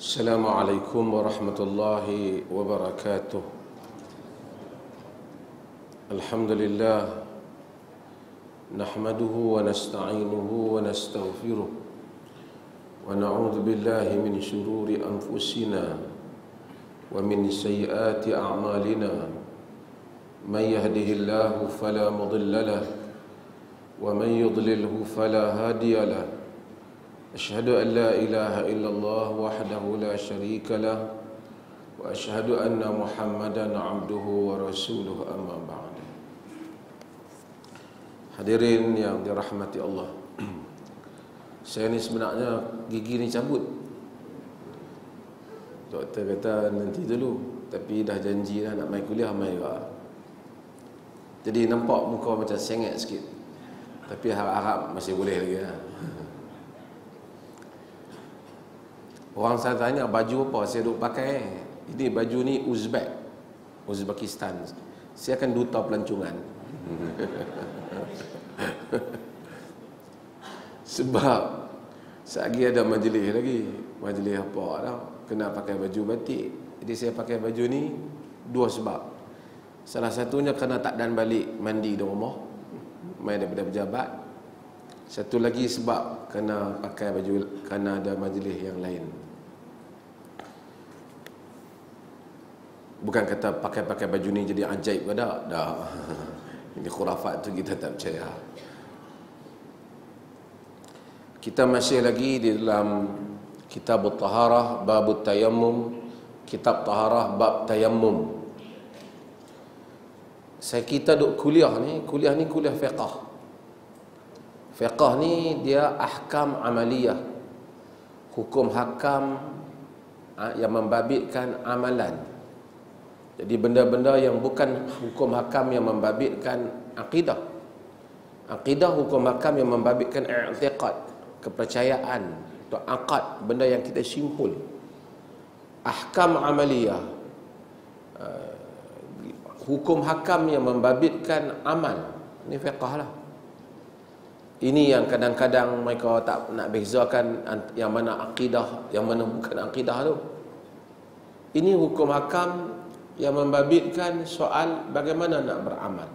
Assalamualaikum warahmatullahi wabarakatuh. Alhamdulillah, nahmaduhu wa nasta'inuhu wa nastaghfiruh wa na'udzu billahi min shururi anfusina wa min sayyiati a'malina. Man yahdihillahu fala mudilla lahu wa man yudlilhu fala hadiya lahu. أشهد أن لا إله إلا الله وحده لا شريك له وأشهد أن محمدا عبده ورسوله أما بعد. Hadirin yang dirahmati Allah, saya ni sebenarnya gigi ni cabut. Doktor kata nanti dulu, tapi dah janji dah nak mai kuliah, mai juga. Jadi nampak muka macam sengit sikit, tapi harap-harap masih boleh lagi lah. Orang saya tanya baju apa saya duk pakai. Ini baju ni Uzbekistan. Saya akan duta pelancongan. Sebab lagi ada majlis lagi. Majlis apa dah, kena pakai baju batik. Jadi saya pakai baju ni dua sebab. Salah satunya kerana tak dan balik mandi di rumah, main daripada pejabat. Satu lagi sebab kena pakai baju kerana ada majlis yang lain. Bukan kata pakai baju ni jadi ajaib ke tak? Dah. Ini khurafat tu kita tak percaya. Kita masih lagi di dalam kitab Taharah, bab tayammum, kitab Taharah bab tayammum. Kita duk kuliah ni kuliah fiqh. Fiqh ni dia ahkam amaliyah, hukum hakam yang membabitkan amalan. Jadi benda-benda yang bukan hukum hakam yang membabitkan akidah. Akidah hukum hakam yang membabitkan i'tiqad, kepercayaan atau akad, benda yang kita simpul. Ahkam amaliyah, hukum hakam yang membabitkan amal. Ini fiqh lah. Ini yang kadang-kadang mereka tak nak bezakan yang mana akidah, yang mana bukan akidah tu. Ini hukum hakam yang membabitkan soal bagaimana nak beramal.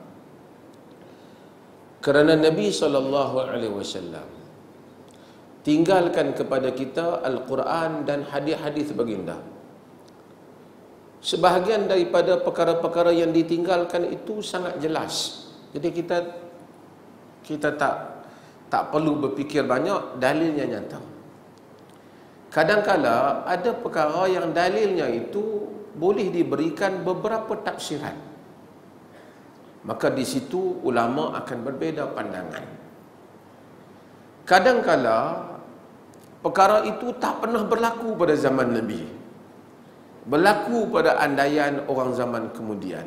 Kerana Nabi SAW tinggalkan kepada kita Al-Quran dan hadis-hadis baginda. Sebahagian daripada perkara-perkara yang ditinggalkan itu sangat jelas. Jadi kita tak perlu berfikir banyak, dalilnya nyata. Kadang-kala ada perkara yang dalilnya itu boleh diberikan beberapa tafsiran. Maka di situ ulama akan berbeza pandangan. Kadang-kala perkara itu tak pernah berlaku pada zaman Nabi, berlaku pada andaian orang zaman kemudian.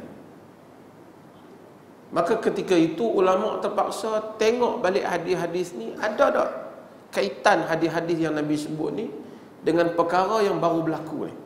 Maka ketika itu ulama terpaksa tengok balik hadis-hadis ni, ada tak kaitan hadis-hadis yang Nabi sebut ni dengan perkara yang baru berlaku ni.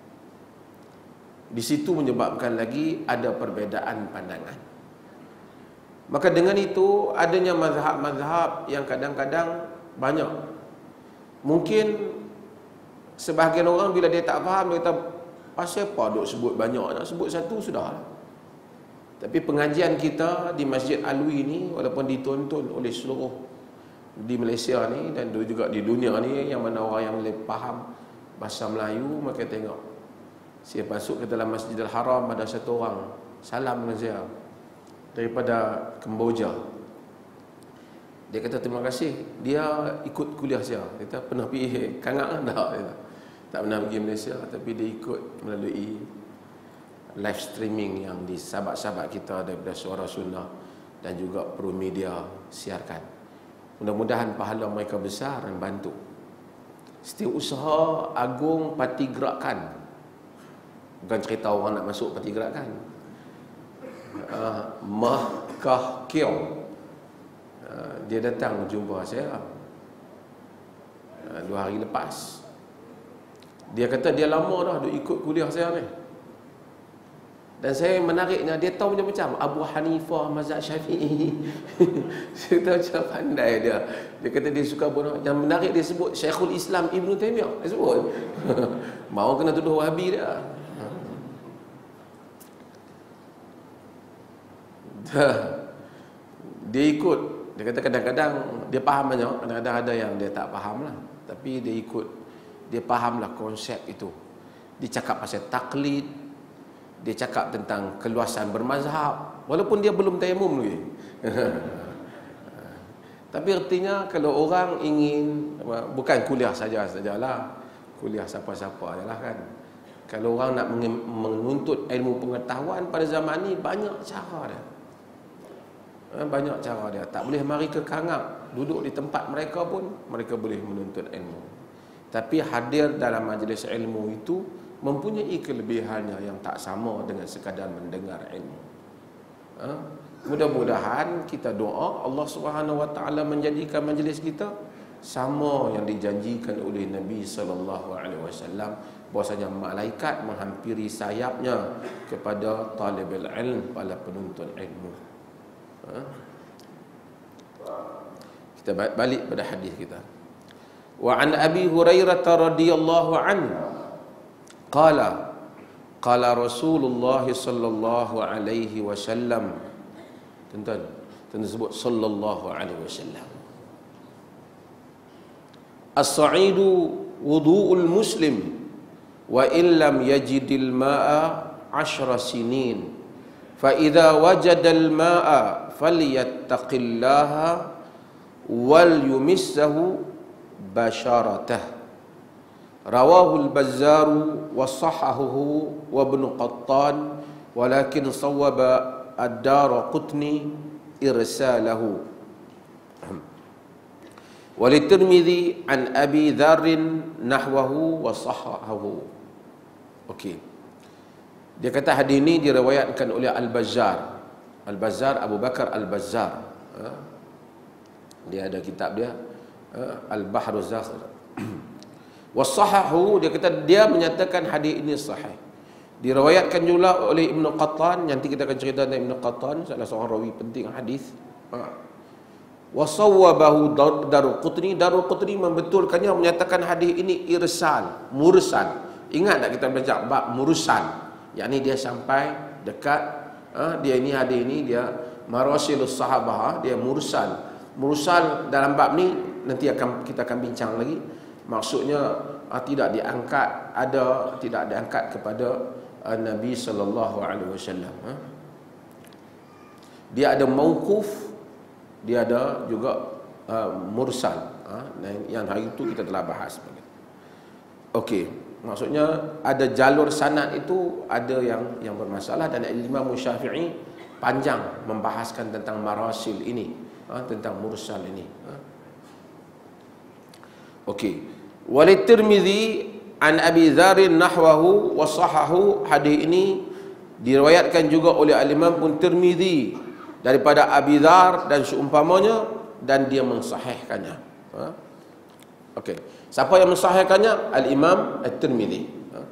Di situ menyebabkan lagi ada perbezaan pandangan. Maka dengan itu adanya mazhab-mazhab yang kadang-kadang banyak. Mungkin sebahagian orang bila dia tak faham, dia kata pasal apa duk sebut banyak, nak sebut satu sudah. Tapi pengajian kita di Masjid Alwi ni, walaupun ditonton oleh seluruh di Malaysia ni dan juga di dunia ni, yang mana orang yang boleh faham bahasa Melayu, maka tengok. Saya masuk ke dalam Masjidil Haram, ada satu orang salam dengan saya daripada Kemboja. Dia kata terima kasih, dia ikut kuliah saya. Dia kata pernah pergi Kangak tak? Tak pernah pergi Malaysia, tapi dia ikut melalui live streaming yang di sahabat-sahabat kita daripada Suara Sunnah dan juga Pro Media siarkan. Mudah-mudahan pahala mereka besar dan bantu. Setiausaha Agung Parti Gerakan, bukan cerita orang nak masuk parti gerakan. Mahkah Kiong, dia datang jumpa saya 2 hari lepas. Dia kata dia lama dah duk ikut kuliah saya ni. Dan saya menariknya, dia tahu macam-macam. Abu Hanifah, mazhab Syafi'i. Saya tahu macam pandai dia. Dia kata dia suka bunuh. Yang menarik dia sebut Syekhul Islam Ibn Taymiyah. Dia sebut. Mau kena tuduh Wahabi dia. Dia ikut. Dia kata kadang-kadang dia faham banyak, kadang-kadang ada yang dia tak faham lah. Tapi dia ikut. Dia faham lah konsep itu. Dia cakap pasal taklid. Dia cakap tentang keluasan bermazhab, walaupun dia belum tayamum lagi. Tapi artinya kalau orang ingin, bukan kuliah sajalah, kuliah siapa-siapa ajalah kan. Kalau orang nak menuntut ilmu pengetahuan pada zaman ni, banyak cara dia. Banyak cara dia. Tak boleh mari ke kangap, duduk di tempat mereka pun mereka boleh menuntut ilmu. Tapi hadir dalam majlis ilmu itu mempunyai kelebihannya yang tak sama dengan sekadar mendengar ilmu. Mudah-mudahan kita doa Allah Subhanahu Wa Taala menjadikan majlis kita sama yang dijanjikan oleh Nabi sallallahu alaihi wasallam, bahwasanya malaikat menghampiri sayapnya kepada talibul ilm, pada penuntut ilmu. Kita balik pada hadis kita. Wa an Abi Hurairah radhiyallahu anhu qala qala Rasulullah sallallahu alaihi wasallam. Tuan-tuan sebut sallallahu alaihi wasallam. As-sa'idu wudu'ul muslim wa illam yajidil ma'a 10 sinin fa idza wajadal ma'a falyattaqillaha wal yumissahu basharatah. Rawahu al-Bazzar wa sahhahu wa Ibn Qattan walakin sawwaba ad-Daraqutni irsalahu. Wa li-Tirmidzi an Abi Dzar nahwahu wa sahhahu. Okey. Dia kata hadis ini diriwayatkan oleh Al-Bazzar. Al-Bazzar, Abu Bakar Al-Bazzar. Dia ada kitab dia, Al-Bahruz Zakhir. Wasahahu, dia kata dia menyatakan hadis ini sahih. Diriwayatkan juga oleh Ibn Qattan. Nanti kita akan cerita tentang Ibn Qattan, salah seorang rawi penting hadis. Wasawwabahu Daraqutni. Daraqutni membetulkannya, menyatakan hadis ini irsal, mursal. Ingat tak kita baca bab mursal, yakni dia sampai dekat dia ini hadis ini dia marasilus sahabah, dia mursal. Mursal dalam bab ni nanti kita akan bincang lagi. Maksudnya tidak diangkat, tidak diangkat kepada Nabi sallallahu alaihi wasallam. Dia ada mauquf, dia ada juga mursal. Yang hari itu kita telah bahas. Okey, maksudnya ada jalur sanad itu ada yang bermasalah, dan Imam Syafi'i panjang membahaskan tentang marasil ini, tentang mursal ini. Okey. Walid Tirmidzi an Abi Dzar nahwahu wa sahahu. Hadis ini diriwayatkan juga oleh Al-Imam Tirmidzi daripada Abi Dzar dan seumpamanya, dan dia mensahihkannya. Okey. Siapa yang mensahihkannya? Al-Imam At-Tirmidzi.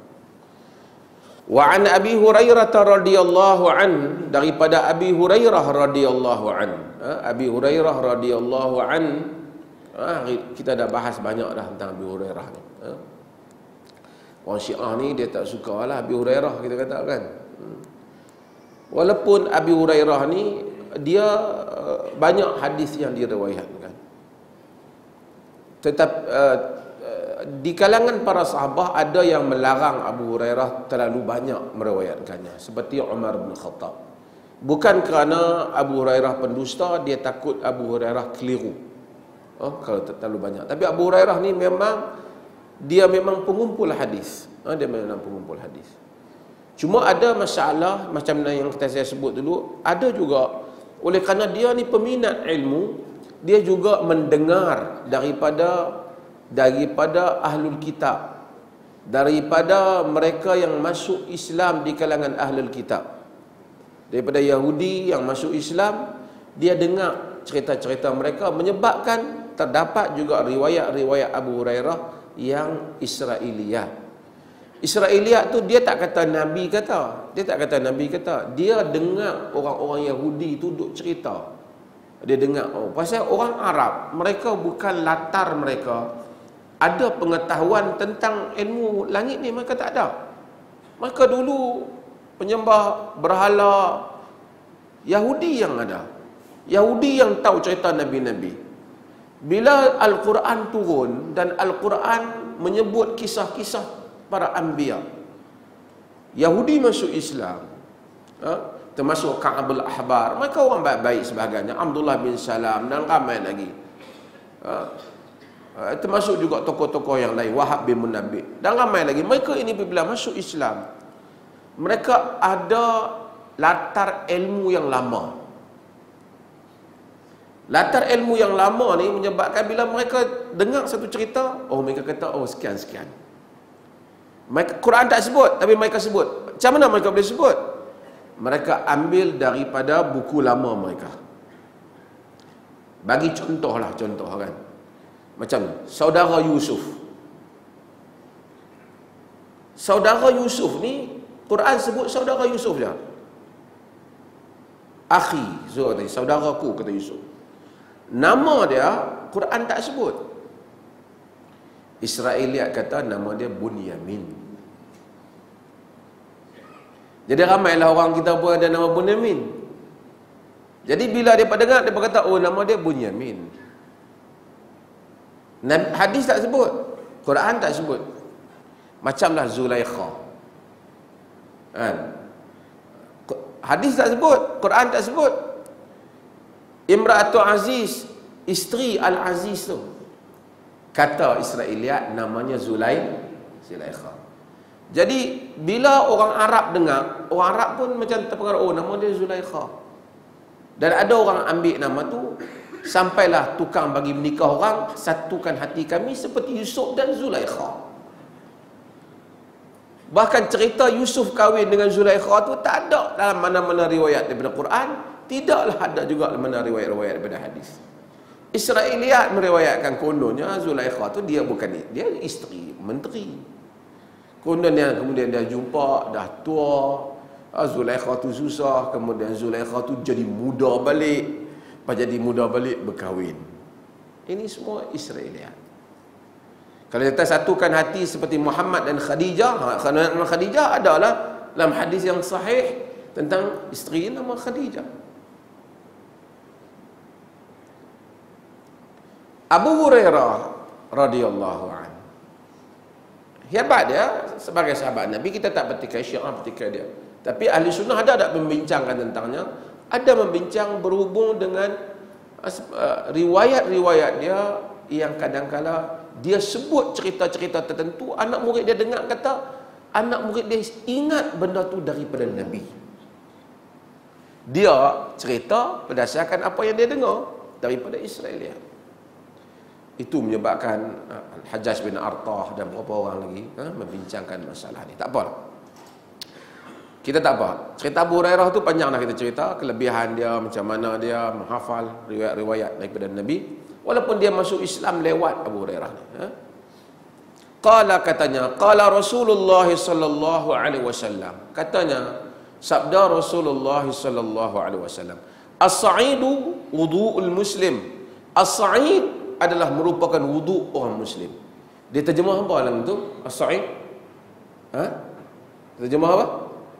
Wa an Abi Hurairah radhiyallahu an, daripada Abi Hurairah radhiyallahu an. Abi Hurairah radhiyallahu an. Kita dah bahas banyak dah tentang Abi Hurairah ni. Orang Syiah ni dia tak suka lah Abi Hurairah, kita kata kan. Walaupun Abi Hurairah ni dia banyak hadis yang diriwayatkan, tetap di kalangan para sahabat ada yang melarang Abu Hurairah terlalu banyak meriwayatkannya, seperti Umar bin Khattab. Bukan kerana Abu Hurairah pendusta, dia takut Abu Hurairah keliru kalau terlalu banyak. Tapi Abu Hurairah ni memang pengumpul hadis. Dia memang pengumpul hadis. Cuma ada masalah macam yang saya sebut dulu, ada juga oleh kerana dia ni peminat ilmu, dia juga mendengar daripada ahlul kitab, daripada mereka yang masuk Islam di kalangan ahlul kitab, daripada Yahudi yang masuk Islam, dia dengar cerita-cerita mereka, menyebabkan terdapat juga riwayat-riwayat Abu Hurairah yang Israiliyat. Israeliat tu dia tak kata Nabi kata. Dia tak kata Nabi kata. Dia dengar orang-orang Yahudi tu duk cerita. Dia dengar, oh, pasal orang Arab, mereka bukan latar mereka ada pengetahuan tentang ilmu langit ni, mereka tak ada. Mereka dulu penyembah berhala Yahudi yang ada. Yahudi yang tahu cerita Nabi-Nabi. Bila Al-Quran turun dan Al-Quran menyebut kisah-kisah para anbiya, Yahudi masuk Islam, termasuk Ka'abul Ahbar, mereka orang baik-baik sebagainya, Abdullah bin Salam dan ramai lagi, termasuk juga tokoh-tokoh yang lain, Wahab bin Munabbih dan ramai lagi. Mereka ini bila masuk Islam, mereka ada latar ilmu yang lama. Latar ilmu yang lama ni menyebabkan bila mereka dengar satu cerita, oh mereka kata, oh sekian-sekian. Quran tak sebut, tapi mereka sebut. Macam mana mereka boleh sebut? Mereka ambil daripada buku lama mereka. Bagi contoh kan. Macam saudara Yusuf. Saudara Yusuf ni, Quran sebut saudara Yusuf je. Akhi, saudaraku, kata Yusuf. Nama dia, Quran tak sebut. Israeliat kata nama dia Bunyamin. Jadi ramailah orang kita pun ada nama Bunyamin. Jadi bila dia dengar, dia kata, oh nama dia Bunyamin. Hadis tak sebut, Quran tak sebut. Macamlah Zulaikha, kan? Hadis tak sebut, Quran tak sebut. Imra'atul Aziz, isteri Al-Aziz tu, kata Israeliat namanya Zulaikha. Jadi bila orang Arab dengar, orang Arab pun macam terpengaruh, oh nama dia Zulaikha. Dan ada orang ambil nama tu, sampailah tukang bagi menikah orang, satukan hati kami seperti Yusuf dan Zulaikha. Bahkan cerita Yusuf kahwin dengan Zulaikha tu tak ada dalam mana-mana riwayat daripada Quran, tidaklah ada juga dalam mana riwayat-riwayat daripada hadis. Israeliat meriwayatkan kononnya Zulaikha tu dia bukan dia isteri menteri. Kononnya kemudian dia jumpa dah tua, Zulaikha tu susah, kemudian Zulaikha tu jadi muda balik, pas jadi muda balik berkahwin. Ini semua Israeliat. Kalau kita satukan hati seperti Muhammad dan Khadijah, Khadijah adalah dalam hadis yang sahih tentang isteri nama Khadijah. Abu Hurairah radhiyallahu anhu, hebat dia sebagai sahabat Nabi. Kita tak petikai Syiah, petikai dia, tapi ahli sunnah ada tak membincangkan tentangnya, ada membincang berhubung dengan riwayat-riwayat dia yang kadang-kala dia sebut cerita-cerita tertentu, anak murid dia dengar, kata anak murid dia ingat benda tu daripada Nabi. Dia cerita berdasarkan apa yang dia dengar daripada Israeliat. Itu menyebabkan Al-Hajjaj bin Artah dan beberapa orang lagi membincangkan masalah ni. Tak apa. Kita tak apa. Cerita Abu Hurairah tu panjanglah kita cerita, kelebihan dia, macam mana dia menghafal riwayat-riwayat daripada Nabi. Walaupun dia masuk Islam lewat Abu Hurairah ni. Qala, katanya, qala Rasulullah sallallahu alaihi wasallam. Katanya, sabda Rasulullah sallallahu alaihi wasallam, as-sa'idu wudu'ul muslim. As-sa'id adalah merupakan wudu orang muslim. Dia terjemah apa dalam tu? As-sa'id? Terjemah apa?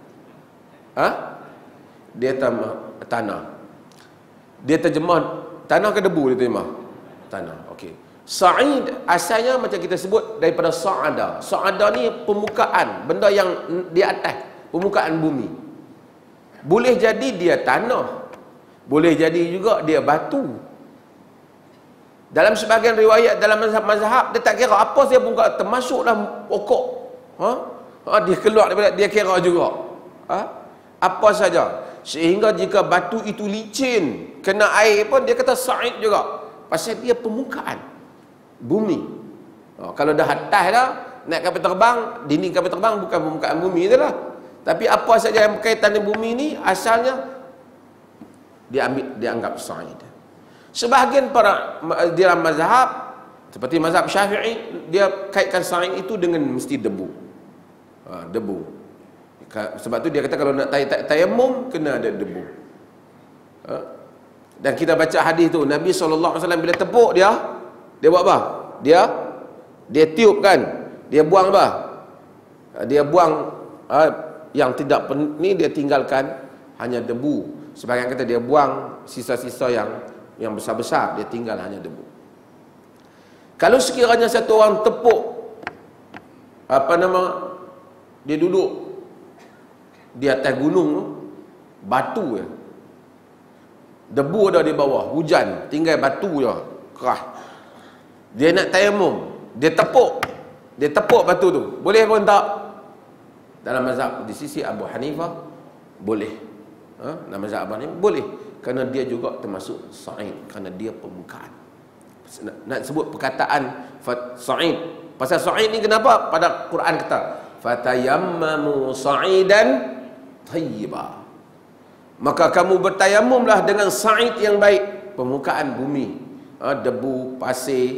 Dia tanah. Dia terjemah tanah ke debu, dia terjemah tanah. Okey. Sa'id asalnya macam kita sebut daripada sa'ada. Sa'ada ni permukaan, benda yang di atas permukaan bumi. Boleh jadi dia tanah, boleh jadi juga dia batu. Dalam sebahagian riwayat dalam mazhab dia tak kira apa saja permukaan, termasuklah pokok. Dia keluar daripada, dia kira juga. Apa saja. Sehingga jika batu itu licin, kena air pun dia kata sa'id juga. Pasal dia permukaan bumi. Kalau dah atas dah, naik kapal terbang, dinding kapal terbang bukan permukaan bumi itulah. Tapi apa saja yang berkaitan dengan bumi ni, asalnya dianggap sa'id. Sebahagian para dalam mazhab seperti mazhab Syafi'i, dia kaitkan sa'id itu dengan mesti debu. Debu. Sebab tu dia kata kalau nak tayamum kena ada debu. Dan kita baca hadis tu, Nabi SAW bila tepuk dia buat apa? Dia tiup kan, dia buang apa? Dia buang yang tidak ni, dia tinggalkan hanya debu. Sebagian kata dia buang sisa-sisa yang besar-besar, dia tinggal hanya debu. Kalau sekiranya satu orang tepuk dia duduk di atas gunung, batu je, debu ada di bawah, hujan, tinggal batu je, kerah. Dia nak tayamum, dia tepuk batu tu, boleh pun tak? Dalam mazhab di sisi Abu Hanifah boleh. Dalam mazhab Abu Hanifah boleh, kerana dia juga termasuk sa'id, kerana dia permukaan. Nak sebut perkataan sa'id. Pasal sa'id ni kenapa? Pada Quran kata fatayammamu sa'idan thayyiba, maka kamu bertayamumlah dengan sa'id yang baik, permukaan bumi, debu, pasir,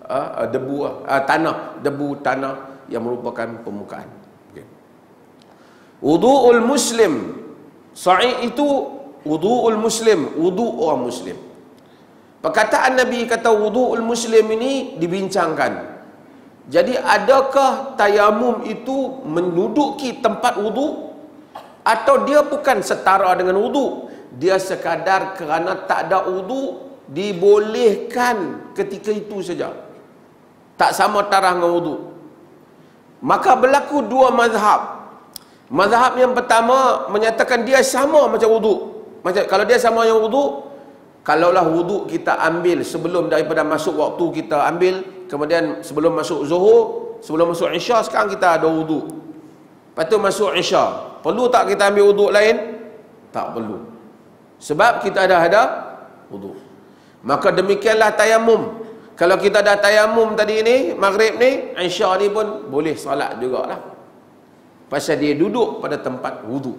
tanah yang merupakan permukaan. Okay. Wudu'ul muslim, sa'id itu wudu'ul muslim, wudu' orang muslim. Perkataan Nabi kata wudu'ul muslim ini dibincangkan. Jadi adakah tayamum itu menduduki tempat wudu, atau dia bukan setara dengan wudu, dia sekadar kerana tak ada wudu dibolehkan ketika itu saja, tak sama taraf dengan wudu. Maka berlaku dua mazhab. Mazhab yang pertama menyatakan dia sama macam wudu. Macam kalau dia sama yang wudu, kalaulah wudu kita ambil sebelum daripada masuk waktu kita ambil, kemudian sebelum masuk zuhur, sebelum masuk isya, sekarang kita ada wudu. Lepas tu masuk isya, perlu tak kita ambil wudu lain? Tak perlu, sebab kita ada wudu. Maka demikianlah tayamum. Kalau kita dah tayamum tadi ni, maghrib ni, isya ni pun boleh solat jugalah, pasal dia duduk pada tempat wudu.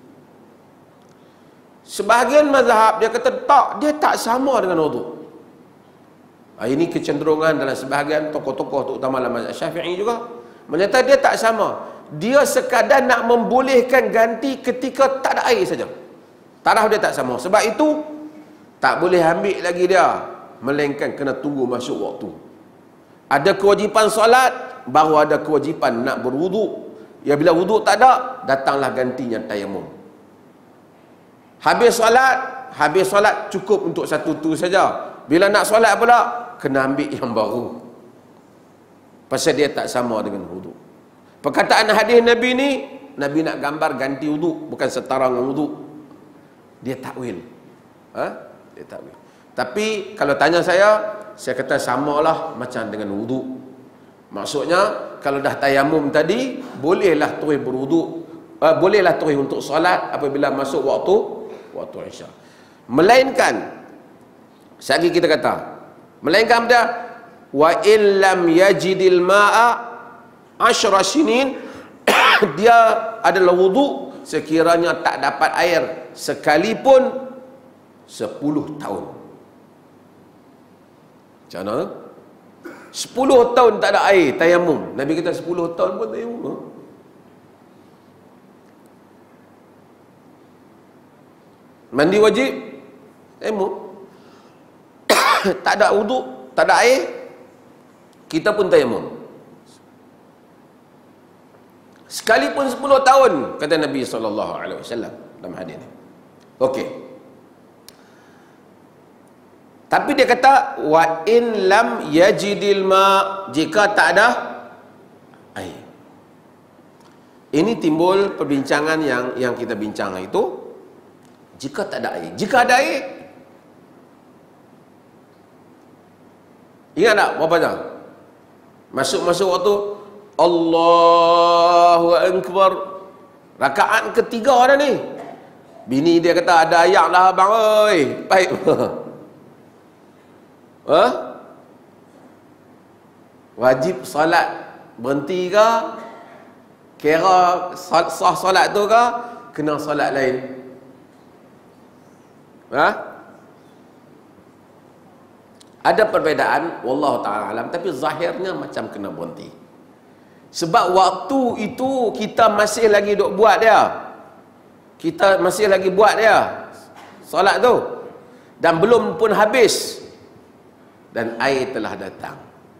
Sebahagian mazhab dia kata tak, dia tak sama dengan wudu. Ini kecenderungan dalam sebahagian tokoh-tokoh, terutama dalam mazhab Syafi'i juga, menyatakan dia tak sama. Dia sekadar nak membolehkan ganti ketika tak ada air saja. Taraf dia tak sama. Sebab itu tak boleh ambil lagi dia, melainkan kena tunggu masuk waktu. Ada kewajipan solat, baru ada kewajipan nak berwudu. Ya, bila wudu tak ada, datanglah gantinya tayamum. Habis solat cukup untuk satu tu saja. Bila nak solat pula, kena ambil yang baru, pasal dia tak sama dengan wudu. Perkataan hadis Nabi ni, Nabi nak gambar ganti wudu, bukan setara dengan wudu. Dia takwil. Dia takwil. Tapi kalau tanya saya kata samalah macam dengan wudu. Maksudnya kalau dah tayamum tadi, bolehlah terus berwudu, bolehlah terus untuk solat apabila masuk waktu isya. Melainkan, sekali kita kata, melainkan dia wa illam yajidil ma'a 10 sinin, dia adalah wudu sekiranya tak dapat air sekalipun 10 tahun. Macam mana? 10 tahun tak ada air, tayamum. Nabi kata 10 tahun pun tayamum. Mandi wajib, tayamum. Tak ada wudu, tak ada air, kita pun tayamum. Sekalipun 10 tahun, kata Nabi SAW dalam hadis ini. Okey. Tapi dia kata wa in lam yajidil ma, jika tak ada air. Ini timbul perbincangan yang kita bincang itu. Jika tak ada air, jika ada air, ingat tak berapa jam? Masuk waktu Allahu Akbar, rakaat ketiga dah ni. Bini dia kata ada ayak lah abang oi, baik. Wajib solat berhenti ke? Kira sah solat tu ke? Kena solat lain? Ada perbezaan, wallahu ta'ala alam, tapi zahirnya macam kena berhenti. Sebab waktu itu kita masih lagi duk buat dia. Kita masih lagi buat dia solat tu. Dan belum pun habis. Dan air telah datang.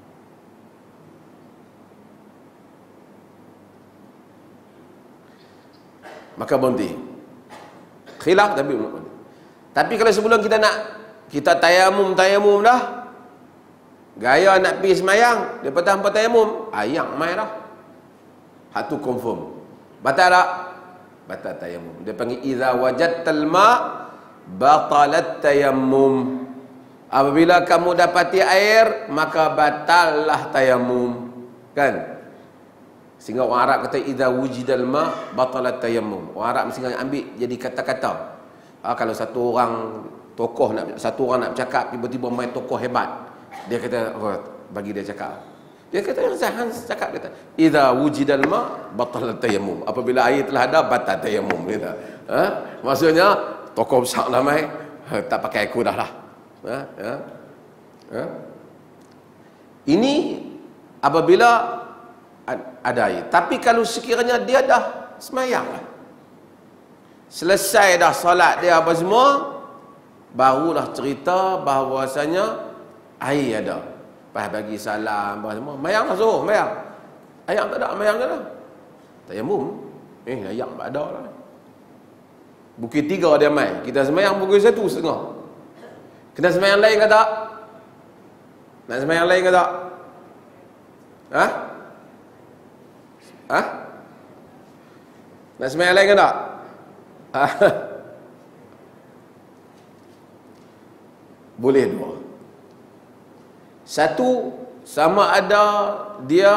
Maka berhenti. Khilaf tapi berhenti. Tapi kalau sebelum kita tayamum dah, gaya nak pergi semayang, daripada hampa tayamum, ayak mai dah. Hak tu confirm. Batal tak? Batal tayamum. Dia panggil idza wajadtal ma batalat tayammum. Apabila kamu dapati air, maka batallah tayamum. Kan? Sehingga orang Arab kata idza wujidal ma batalat tayammum. Orang Arab mesti ambil jadi kata-kata. Kalau satu orang tokoh satu orang nak bercakap, tiba-tiba main tokoh hebat, dia kata, oh, bagi dia cakap. Dia kata, Hans cakap, kata idza wujidal ma batalat tayammum. Apabila air telah ada, batal tayammum. Kata. Maksudnya tokoh besar lah mai, tak pakai aku dah lah. Ini apabila ada air. Tapi kalau sekiranya dia dah semayang lah, selesai dah solat dia apa semua, barulah cerita bahawasanya air ada. Lepas bagi salam apa semua, mayang lah suruh mayang. Ayam tak ada, mayang tak ada. Tayamum. Ayam tak ada lah. Bukit 3 dia mai. Kita semayang pukul 1:30. Kena semayang lain ke tak? Nak semayang lain ke tak? Nak semayang lain ke tak? Boleh dua. Satu, sama ada dia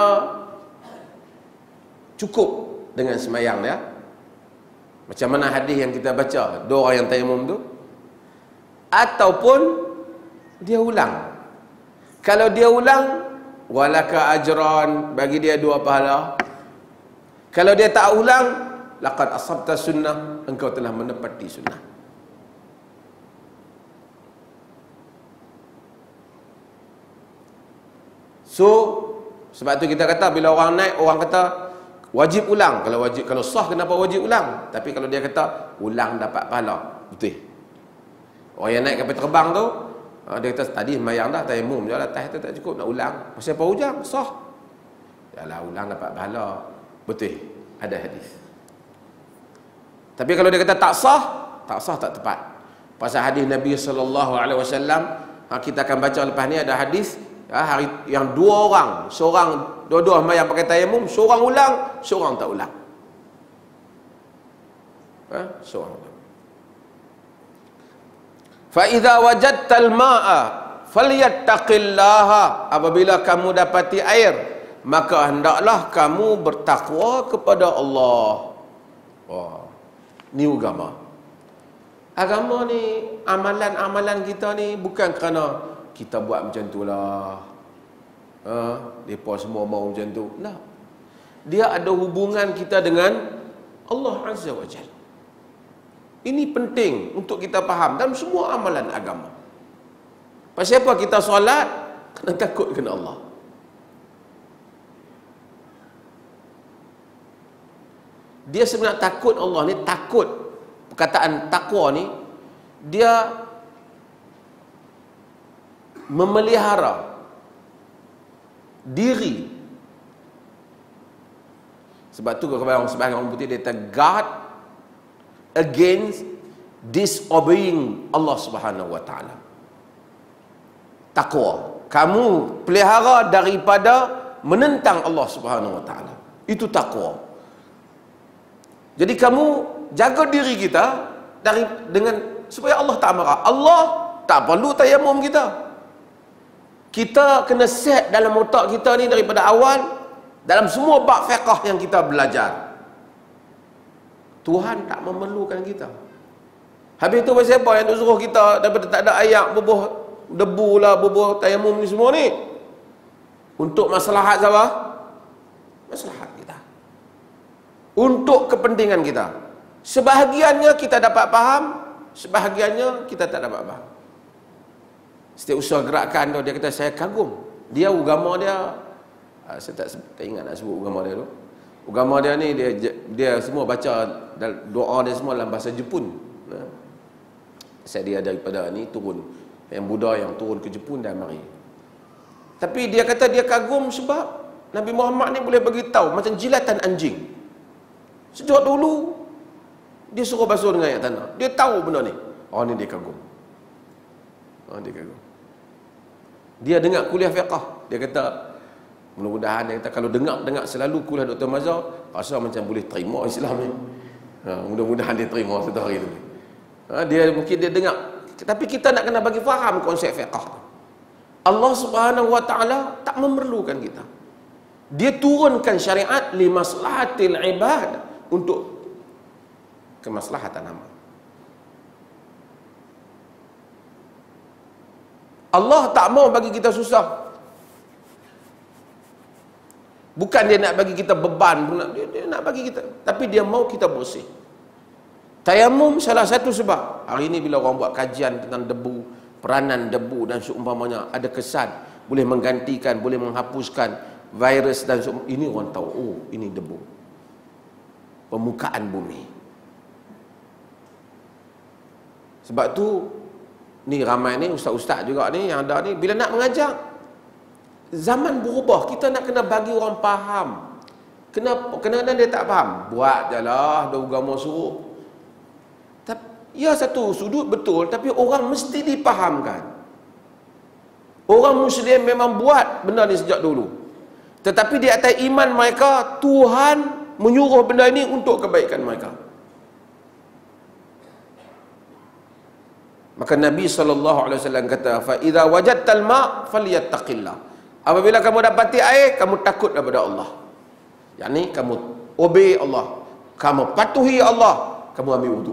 cukup dengan semayang dia, macam mana hadis yang kita baca, 2 orang yang tayamum tu, ataupun dia ulang. Kalau dia ulang, walaka ajran, bagi dia 2 pahala. Kalau dia tak ulang, laqad asabta sunnah, engkau telah menepati sunnah. So, sebab tu kita kata bila orang naik, orang kata wajib ulang. Kalau sah, kenapa wajib ulang? Tapi kalau dia kata ulang dapat pahala, betul. Orang yang naik kapal terbang tu, dia kata tadi semayang dah, tayamum je lah, atas tu tak cukup, nak ulang. Pasal apa hujang? Sah. Yalah, ulang dapat pahala. Betul. Ada hadis. Tapi kalau dia kata tak sah tak tepat. Pasal hadis Nabi SAW, kita akan baca lepas ni, ada hadis hari yang 2 orang, seorang dua-dua semayang pakai tayamum, seorang ulang, seorang tak ulang. Seorang ulang. Fa idza wajadtal ma'a falyattaqillaha. Apabila kamu dapati air, maka hendaklah kamu bertakwa kepada Allah. Wah, ni agama. Agama ni, amalan-amalan kita ni bukan kerana kita buat macam tu lah. Mereka semua mau macam tu. Nah, dia ada hubungan kita dengan Allah Azza wa Jalla. Ini penting untuk kita faham dalam semua amalan agama. Pasal apa kita solat? Kena takut kena Allah. Dia sebenarnya takut Allah ni, takut, perkataan takwa ni, dia memelihara diri. Sebab tu kalau sebahagian orang putih dia kata guard against disobeying Allah Subhanahu wa taala. Takwa, kamu pelihara daripada menentang Allah Subhanahu wa taala. Itu takwa. Jadi kamu jaga diri kita dengan supaya Allah tak marah. Allah tak perlu tayamum kita. Kita kena set dalam otak kita ni daripada awal, dalam semua bab fiqh yang kita belajar, Tuhan tak memerlukan kita. Habis tu pasal apa yang tu suruh kita daripada tak ada ayak, bubuh debu lah, bubuh tayamum ni semua ni? Untuk maslahat siapa? Maslahat kita. Untuk kepentingan kita. Sebahagiannya kita dapat faham, sebahagiannya kita tak dapat faham. Setiap usaha gerakan tu, dia kata saya kagum. Dia agama dia Saya tak ingat nak sebut agama dia tu. Agama dia ni dia semua baca doa dia semua dalam bahasa Jepun. Saya dia daripada ni turun, yang Buddha yang turun ke Jepun dan mari. Tapi dia kata dia kagum sebab Nabi Muhammad ni boleh bagi tahu macam jilatan anjing. Sejak dulu dia suruh basuh dengan air tanah. Dia tahu benda ni. Oh ni dia kagum. Dia kagum. Dia dengar kuliah fiqh. Dia kata mudah-mudahan dia kata kalau dengar selalu kuliah Dr. Mazhar, rasa macam boleh terima Islam ni. Mudah-mudahan dia terima satu hari tu. Dia mungkin dia dengar. Tapi kita nak kena bagi faham konsep fiqh tu. Allah Subhanahu wa taala tak memerlukan kita. Dia turunkan syariat li maslahatil ibad, untuk kemaslahatan hamba. Allah tak mau bagi kita susah. Bukan dia nak bagi kita beban, dia nak bagi kita, tapi dia mau kita bersih. Tayamum salah satu sebab. Hari ini bila orang buat kajian tentang debu, peranan debu dan seumpamanya, ada kesan boleh menggantikan, boleh menghapuskan virus dan ini orang tahu, oh ini debu, permukaan bumi. Sebab tu ni ramai ni ustaz-ustaz juga ni yang ada ni, bila nak mengajar, zaman berubah, kita nak kena bagi orang faham. Kenapa dia tak faham? Buat je lah, dah agama suruh. Ya satu sudut betul, tapi orang mesti dipahamkan. Orang Muslim memang buat benda ni sejak dulu, tetapi di atas iman mereka, Tuhan menyuruh benda ini untuk kebaikan mereka. Maka Nabi SAW kata, fa idza wajadtal ma' falyattaqillah. Apabila kamu dapati air, kamu takut daripada Allah. Yakni kamu obey Allah, kamu patuhi Allah, kamu ambil wudu.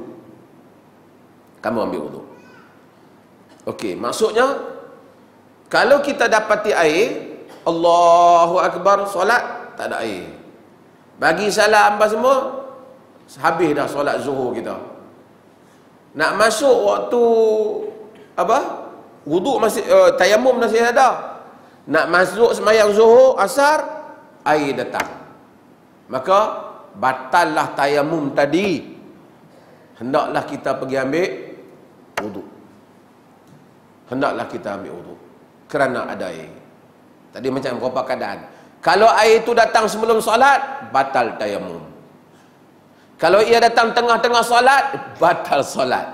Okey, maksudnya kalau kita dapati air, Allahu Akbar, solat, tak ada air, bagi salam apa semua, habis dah solat zuhur kita. Nak masuk waktu apa? Wuduk masih tayamum masih ada. Nak masuk sembahyang zuhur, asar, air datang. Maka batallah tayamum tadi. Hendaklah kita pergi ambil wuduk. Hendaklah kita ambil wuduk kerana ada air. Tadi macam berapa keadaan. Kalau air itu datang sebelum solat, batal tayamum. Kalau ia datang tengah-tengah solat, batal solat.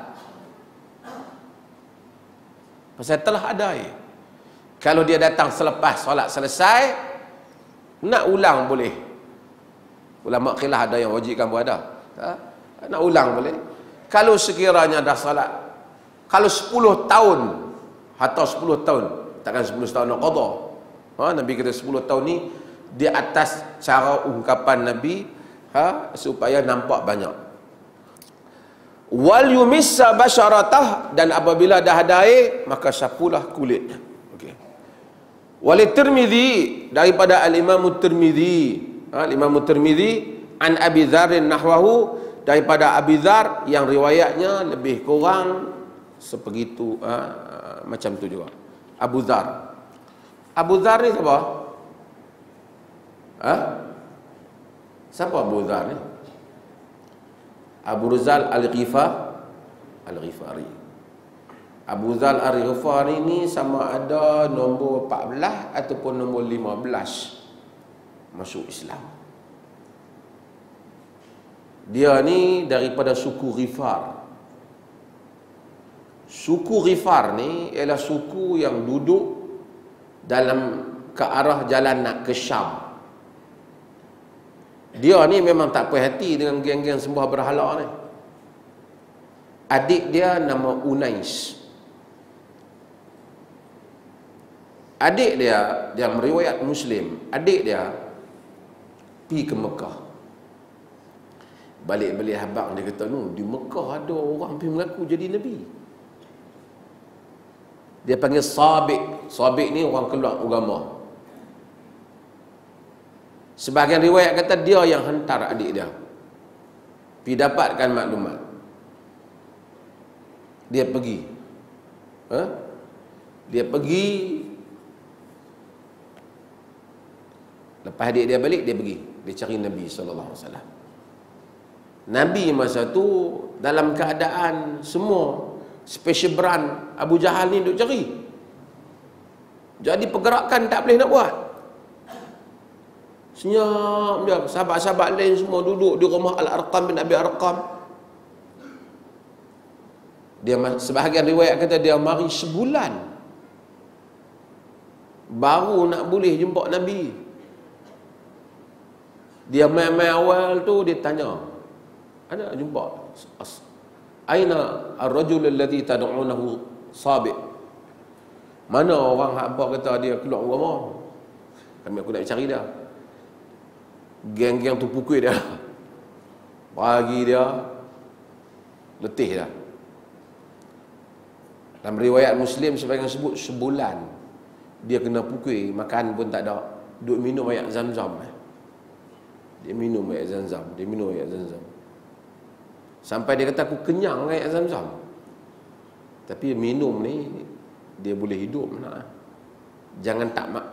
Pasal telah ada air. Kalau dia datang selepas solat selesai, nak ulang boleh. Ulama khilaf ada yang wajibkan pun ada. Nak ulang boleh. Kalau sekiranya dah solat, kalau 10 tahun atau 10 tahun, takkan 10 tahun nak qada. Nabi kata 10 tahun ni di atas cara ungkapan Nabi, supaya nampak banyak. Wal yumissa basyaratah, dan apabila dah ada air, maka sapulah kulitnya. Okey. Wal Tirmizi, daripada al-Imam Tirmizi, Imam Tirmizi an Abi Dzar nahwahu, daripada Abi Dzar yang riwayatnya lebih kurang sebegitu, macam tu juga. Abu Dzar. Abu Dzar ni siapa? Siapa Abu Dzar ni? Abu Rizal Al-Ghifari. Abu Dzar Al-Ghifari ni sama ada nombor 14 ataupun nombor 15 masuk Islam. Dia ni daripada suku Ghifar. Suku Ghifar ni ialah suku yang duduk dalam ke arah jalan nak ke Syam. Dia ni memang tak puas hati dengan geng-geng sembah berhala ni. Adik dia nama Unais. Adik dia yang meriwayat Muslim, adik dia pergi ke Mekah. Balik-balik habang dia kata, "No, di Mekah ada orang pergi mengaku jadi nabi." Dia panggil Sabiq. Sabiq ni orang keluar agama. Sebahagian riwayat kata dia yang hantar adik dia pergi dapatkan maklumat. Dia pergi. Dia pergi Lepas adik dia balik, dia pergi. Dia cari Nabi SAW. Nabi masa tu dalam keadaan semua special brand Abu Jahal ni duk cari. Jadi pergerakan tak boleh nak buat. Senyap je. Sahabat-sahabat lain semua duduk di rumah Al-Arqam bin Abi Arqam. Dia, sebahagian riwayat kata dia mari sebulan baru nak boleh jumpa Nabi. Dia main-main awal tu, dia tanya, ada jumpa, aina ar-rajul alladhi tad'unahu Sabi'? Mana orang hak kata dia keluar rumah? Aku nak cari dia. Geng-geng tu pukul dia. Bagi dia letih dah. Dalam riwayat Muslim sebagian sebut sebulan dia kena pukul, makan pun tak ada, duk minum air Zam-Zam. Dia minum air Zam-Zam, dia minum air Zam-Zam. Sampai dia kata aku kenyang air Zam-Zam. Tapi minum ni dia boleh hidup nak. Jangan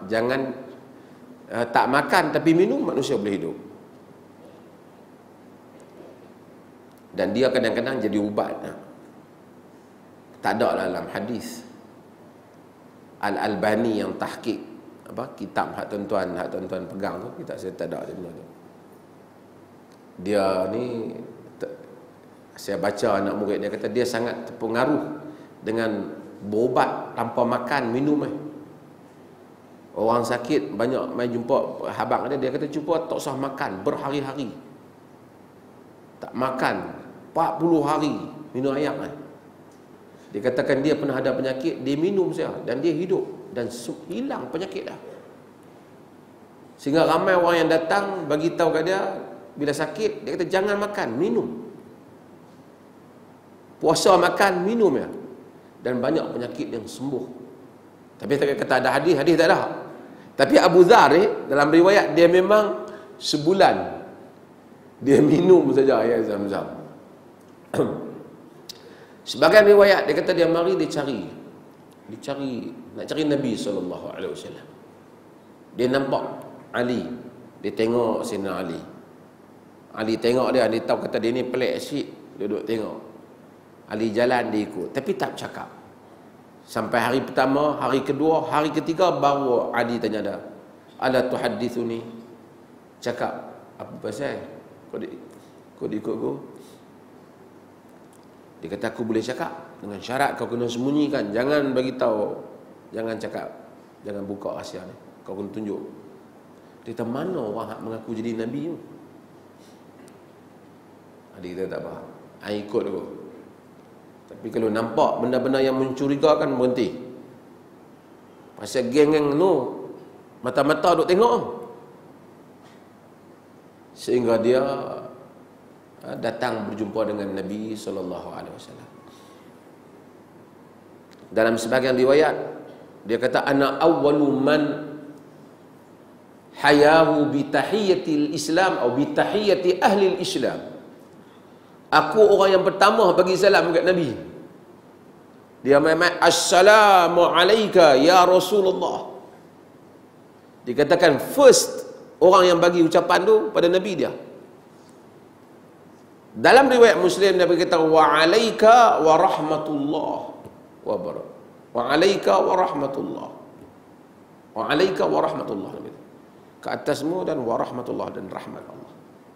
tak makan tapi minum, manusia boleh hidup. Dan dia kadang-kadang jadi ubat. Tak ada dalam hadis. Al-Albani yang tahqiq kitab hak tuan-tuan pegang tu, kita saya tak ada dia benda tu. Dia ni saya baca anak murid dia kata dia sangat terpengaruh dengan berubat tanpa makan minum. Orang sakit banyak mai jumpa habang dia kata cuba tak usah makan berhari-hari. Tak makan 40 hari minum air. Dia katakan dia pernah ada penyakit, dia minum saja dan dia hidup dan hilang penyakit dah. Sehingga ramai orang yang datang bagi tahu kat dia bila sakit, dia kata jangan makan, minum. Puasa makan, minum ya. Dan banyak penyakit yang sembuh. Tapi tak kata ada hadis tak ada. Tapi Abu Dzar dalam riwayat dia memang sebulan dia minum saja air Zam-Zam. Sebagian riwayat dia kata dia mari dia cari nak cari Nabi SAW. Dia nampak Ali, dia tengok Sayyidina Ali. Ali tengok dia tahu kata dia ni pelik asyik, dia duduk tengok. Ali jalan dia ikut, tapi tak bercakap. Sampai hari pertama, hari kedua, hari ketiga baru Ali tanya dia, ala tuhaddithuni? Cakap apa pasal? Kau ikut aku? Dia kata aku boleh cakap dengan syarat kau kena sembunyikan, jangan bagi tahu, jangan cakap, jangan buka rahsia ni, kau kena tunjuk. Dia kata mana orang hak mengaku jadi Nabi tu? Dia kata tak apa, I ikut aku. Tapi kalau nampak benda-benda yang mencurigakan, berhenti. Pasal geng-geng tu mata-mata duk tengok. Sehingga dia datang berjumpa dengan Nabi SAW. Dalam sebagian riwayat dia kata ana awwalu man hayahu bi tahiyatil Islam atau bi tahiyati ahli Islam. Aku orang yang pertama bagi salam dekat Nabi. Dia memang assalamu alayka ya Rasulullah. Dikatakan first orang yang bagi ucapan tu pada Nabi dia. Dalam riwayat Muslim Nabi kata wa alayka wa rahmatullah wa barakatuh. Wa alayka wa rahmatullah. Wa alayka wa rahmatullah. Ke atasmu dan wa rahmatullah dan rahmat Allah.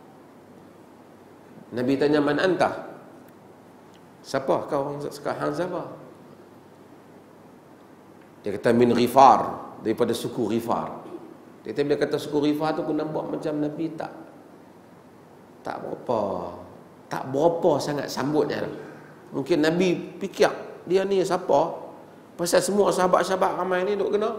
Nabi tanya man anta? Siapa kau? Hang siapa? Dia kata min Ghifar, daripada suku Ghifar. Dia kata suku Ghifar tu aku nampak macam Nabi tak berapa sangat sambutnya. Mungkin Nabi fikir dia ni siapa? Pasal semua sahabat-sahabat ramai ni duk kena.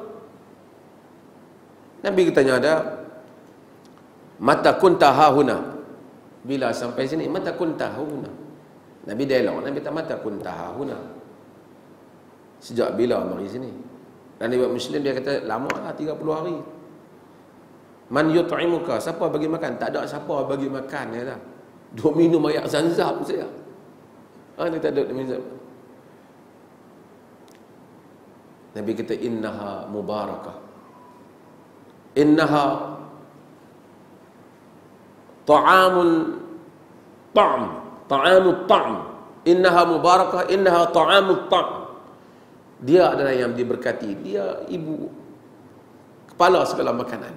Nabi tanya dia, mata kunta hahuna? Bila sampai sini, mata kunta hahuna? Nabi dialog, Nabi tak mata kunta hahuna? Sejak bila mari sini? Dan riwayat Muslim dia kata lama lah, 30 hari. Man yut'imuka? Siapa bagi makan? Tak ada siapa bagi makan dia dah. Duk minum air Zam-Zam saja. Dia tak ada minum. Nabi kata innaha mubarakah. Innaha ta'amul ta'am, ta'amul ta'am, innaha mubarakah, innaha ta'amul ta'am. Dia adalah yang diberkati, dia ibu kepala segala makanan.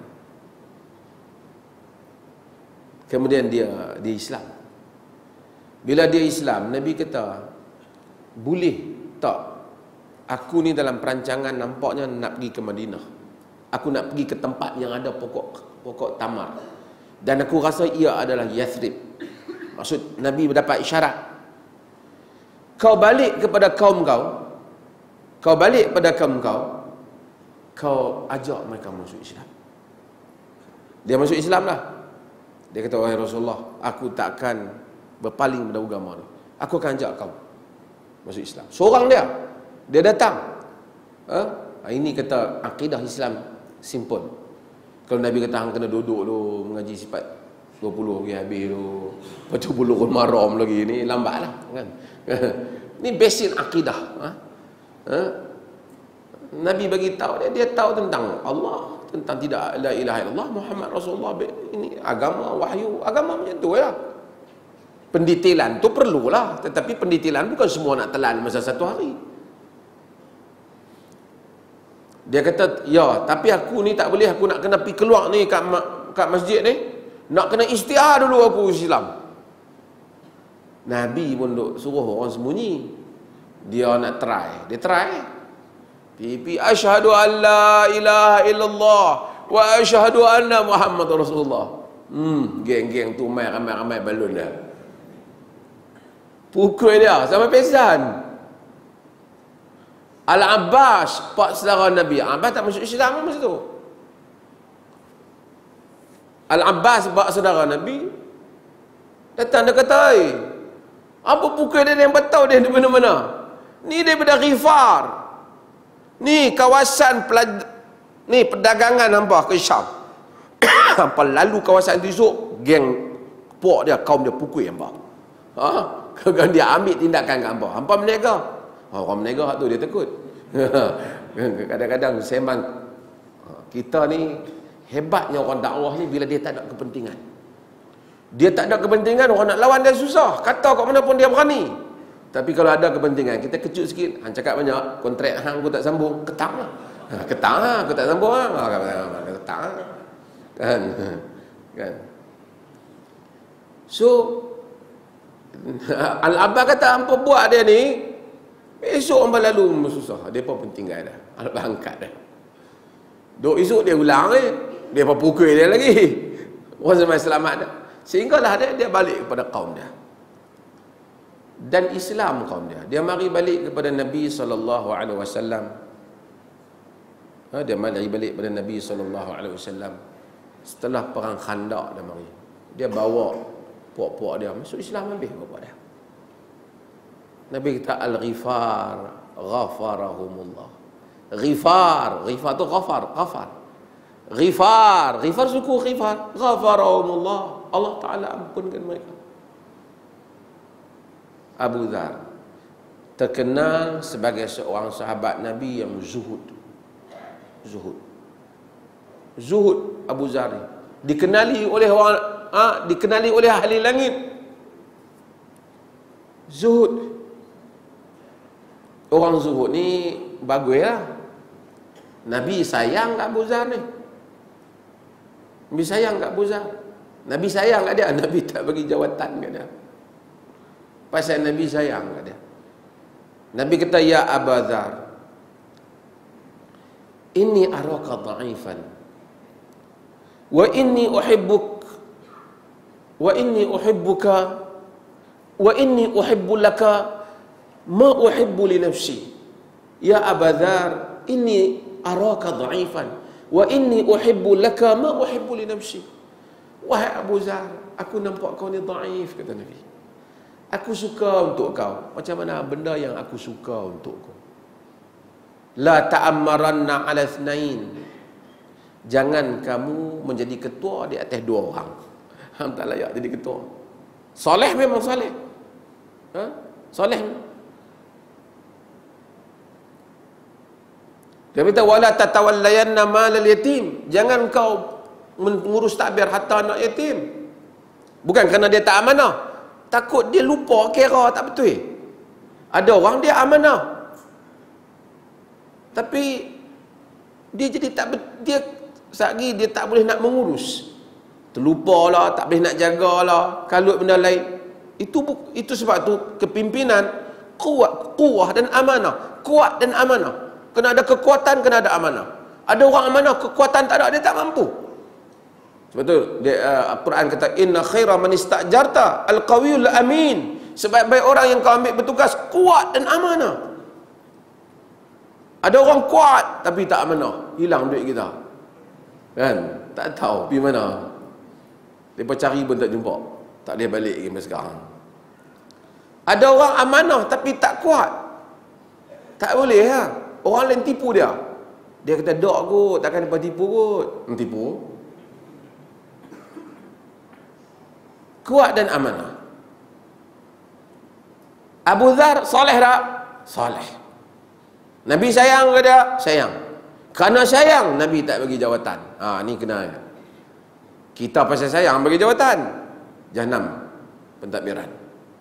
Kemudian dia Islam. Bila dia Islam, Nabi kata, boleh tak aku ni dalam perancangan nampaknya nak pergi ke Madinah. Aku nak pergi ke tempat yang ada pokok tamar. Dan aku rasa ia adalah Yathrib. Maksud Nabi mendapat isyarat. Kau balik kepada kaum kau. Kau balik pada kaum kau. Kau ajak mereka masuk Islam. Dia masuk Islam lah. Dia kata, wahai Rasulullah, aku takkan berpaling pada agama ni. Aku akan ajak kau masuk Islam. Seorang dia datang. Ini kata akidah Islam simple. Kalau Nabi kata hang kena duduk tu mengaji sifat 20 pergi habis tu, lepas tu bulughul maram lagi, ni lambatlah kan. Ni basic akidah. Nabi bagi tahu dia tahu tentang Allah, tentang tidak la ilaha illallah Muhammad Rasulullah. Ini agama wahyu, agama macam tu ya. Pendetailan tu perlulah, tetapi pendetailan bukan semua nak telan masa satu hari. Dia kata, ya, tapi aku ni tak boleh, aku nak kena pergi keluar ni kat masjid ni, nak kena istighfar dulu aku Islam. Nabi pun duk suruh orang sembunyi. Dia nak try, dia try. Pipi asyhadu an la ilaha illallah wa asyhadu anna Muhammad Rasulullah. Geng-geng tu main ramai-ramai balun dah. Pukul dia sampai pingsan. Al-Abbas, pak saudara Nabi. Abbas tak masuk Islam masa tu. Al-Abbas, pak saudara Nabi, datang dia kata, apa pukul dia yang betul dia di mana-mana? Ni daripada Ghifar. Ni kawasan ni perdagangan hampa ke Syam. Hampa lalu kawasan tu esok, geng puak dia, kaum dia pukul hampa. Kalau dia ambil tindakan kat hampa, hampa menega. Orang menega tu dia takut. Kadang-kadang sembang kita ni, hebatnya orang dakwah ni bila dia tak ada kepentingan. Dia tak ada kepentingan, orang nak lawan dia susah. Kata kat mana pun dia berani. Tapi kalau ada kepentingan, kita kejut sikit. Hang cakap banyak, kontrak hang aku tak sambung, ketang lah. Ketang lah, aku tak sambung lah. Ketang lah. Kan? So, Al-Abbas kata, hampa buat dia ni, esok hampa lalu susah. Dia pun pentingkan dah. Al-Abbas angkat dah. Duk esok dia ulang dia pun pukul dia lagi. Orang sampai selamat dah. Sehinggalah dia balik kepada kaum dia. Dan Islam kaum dia. Dia mari balik kepada Nabi SAW. Dia mari balik kepada Nabi SAW. Setelah perang Khandaq dia mari. Dia bawa puak-puak dia masuk Islam habis puak dia. Nabi kata Al-Ghifar ghafarahumullah. Ghifar tu ghafar. Ghifar suku Ghifar, ghafarahumullah. Allah Ta'ala ampunkan mereka. Abu Dhar terkenal sebagai seorang sahabat Nabi yang zuhud Abu Dhar dikenali oleh orang, dikenali oleh ahli langit. Zuhud. Orang zuhud ni bagus lah. Nabi sayang kat Abu Dhar ni. Nabi sayang kat Abu Dhar. Nabi sayang kat dia. Nabi tak bagi jawatan kat dia. Pasal Nabi sayang kat dia. Nabi kata, ya Abu Dhar, inni araka dha'ifan wa inni uhibbuka wa inni uhibbu laka ma uhibbu li nafsi. Ya Abu Dhar, inni araka dha'ifan wa inni uhibbu laka ma uhibbu li nafsi. Wahai Abu Dhar, aku nampak kau ni dhaif, kata Nabi. Aku suka untuk kau macam mana benda yang aku suka untuk kau. La ta'ammaranna 'ala ithnain. Jangan kamu menjadi ketua di atas dua orang. Hang tak layak jadi ketua. Soleh memang soleh. Soleh. Dia kata wala tatawallayanna malal yatim. Jangan kau mengurus takbir harta anak yatim. Bukan kerana dia tak amanah. Takut dia lupa kira tak betul. Ada orang dia amanah, tapi dia jadi dia sehari dia tak boleh nak mengurus. Terlupa lah, tak boleh nak jaga lah, kalut benda lain. Itu sebab tu kepimpinan kuat dan amanah. Kuat dan amanah. Kena ada kekuatan, kena ada amanah. Ada orang amanah, kekuatan tak ada, dia tak mampu. Sebab tu Al-Quran kata inna khaira man istajarta al-qawiyul amin. Sebaik-baik orang yang kau ambil bertugas kuat dan amanah. Ada orang kuat tapi tak amanah, hilang duit kita. Kan? Tak tahu pergi mana. Depa cari pun tak jumpa. Tak boleh balik sampai sekarang. Ada orang amanah tapi tak kuat. Tak boleh lah. Orang lain tipu dia. Dia kata dok kot, takkan depa tipu kot. Tipu. Kuat dan amanah. Abu Dhar soleh tak? Soleh. Nabi sayang ke dia? Sayang. Kerana sayang, Nabi tak bagi jawatan. Ni kena. Kita pasal sayang bagi jawatan. Jahannam, pentadbiran.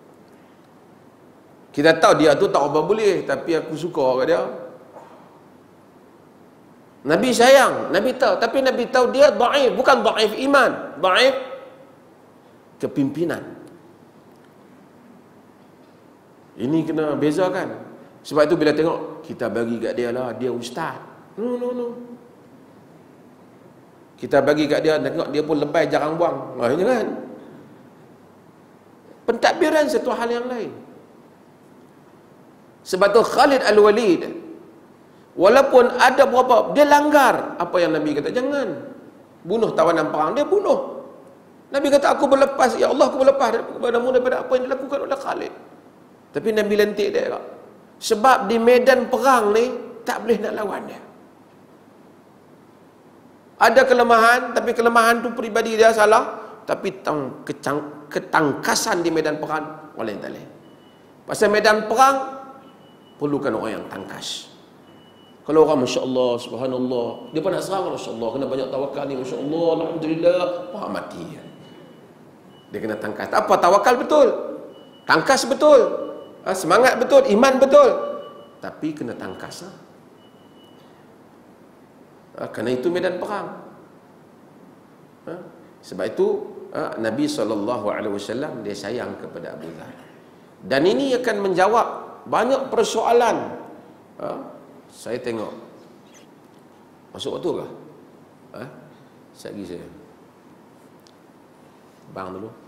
Kita tahu dia tu tak apa boleh, tapi aku suka ke dia. Nabi sayang, Nabi tahu, tapi Nabi tahu dia dhaif, bukan dhaif iman, dhaif kepimpinan. Ini kena bezakan. Sebab itu bila tengok kita bagi kat dia lah, dia ustaz. No. Kita bagi kat dia, tengok dia pun lebay jarang buang. Jangan. Pentadbiran satu hal yang lain. Sebab tu Khalid Al-Walid, walaupun ada berapa, dia langgar apa yang Nabi kata. Jangan bunuh tawanan perang, dia bunuh. Nabi kata aku berlepas, ya Allah aku berlepas kepadamu daripada apa yang dilakukan oleh Khalid. Tapi Nabi lentik dia tak? Sebab di medan perang ni tak boleh nak lawan dia. Ada kelemahan, tapi kelemahan tu peribadi dia salah, tapi ketangkasan di medan perang orang lain tak boleh. Pasal medan perang perlukan orang yang tangkas. Kalau orang Masya Allah, Subhanallah, dia pun nak serang, Masya Allah, kena banyak tawakal ni, Masya Allah, Alhamdulillah, mati. Dia kena tangkas. Tak apa, tawakal betul, tangkas betul, semangat betul, iman betul, tapi kena tangkas. Kerana itu medan perang. Sebab itu Nabi SAW dia sayang kepada Abu Dhar. Dan ini akan menjawab banyak persoalan. Saya tengok masuk waktu kah? Sekejap lagi saya bang dulu.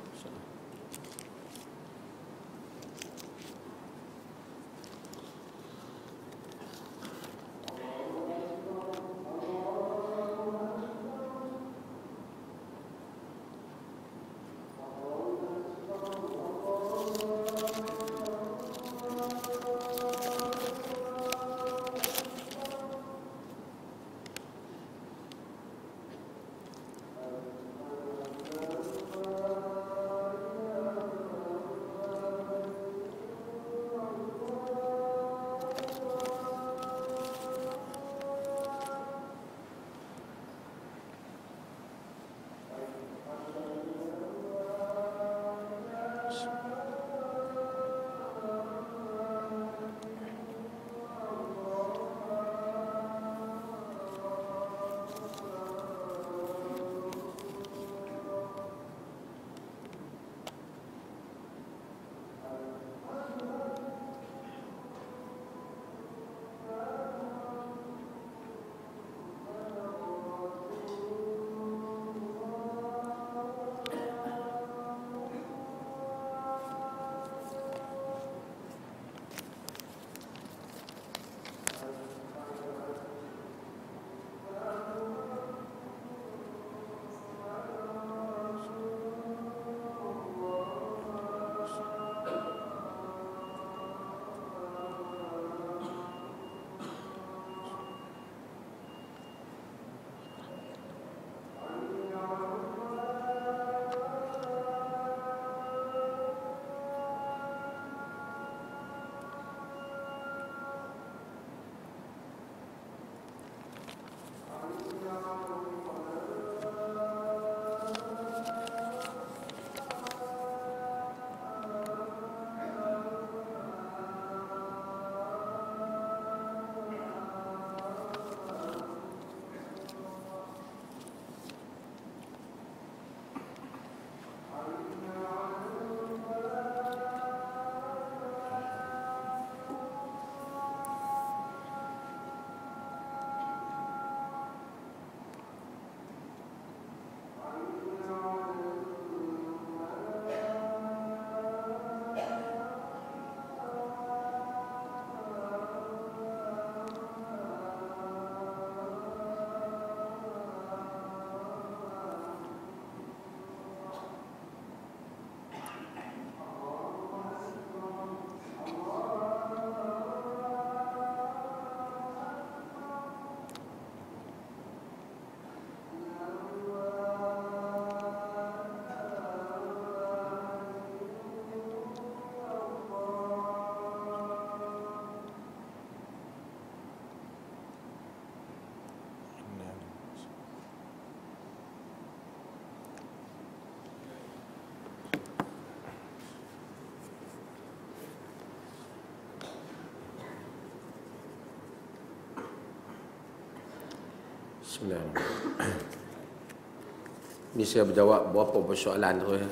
Bismillahirrahmanirrahim. Ini saya berjawab beberapa persoalan tu ya.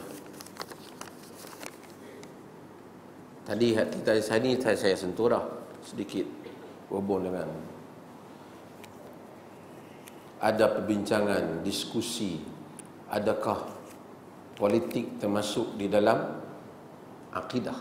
Tadi saya sentuh dah sedikit berhubung dengan ada perbincangan, diskusi, adakah politik termasuk di dalam akidah.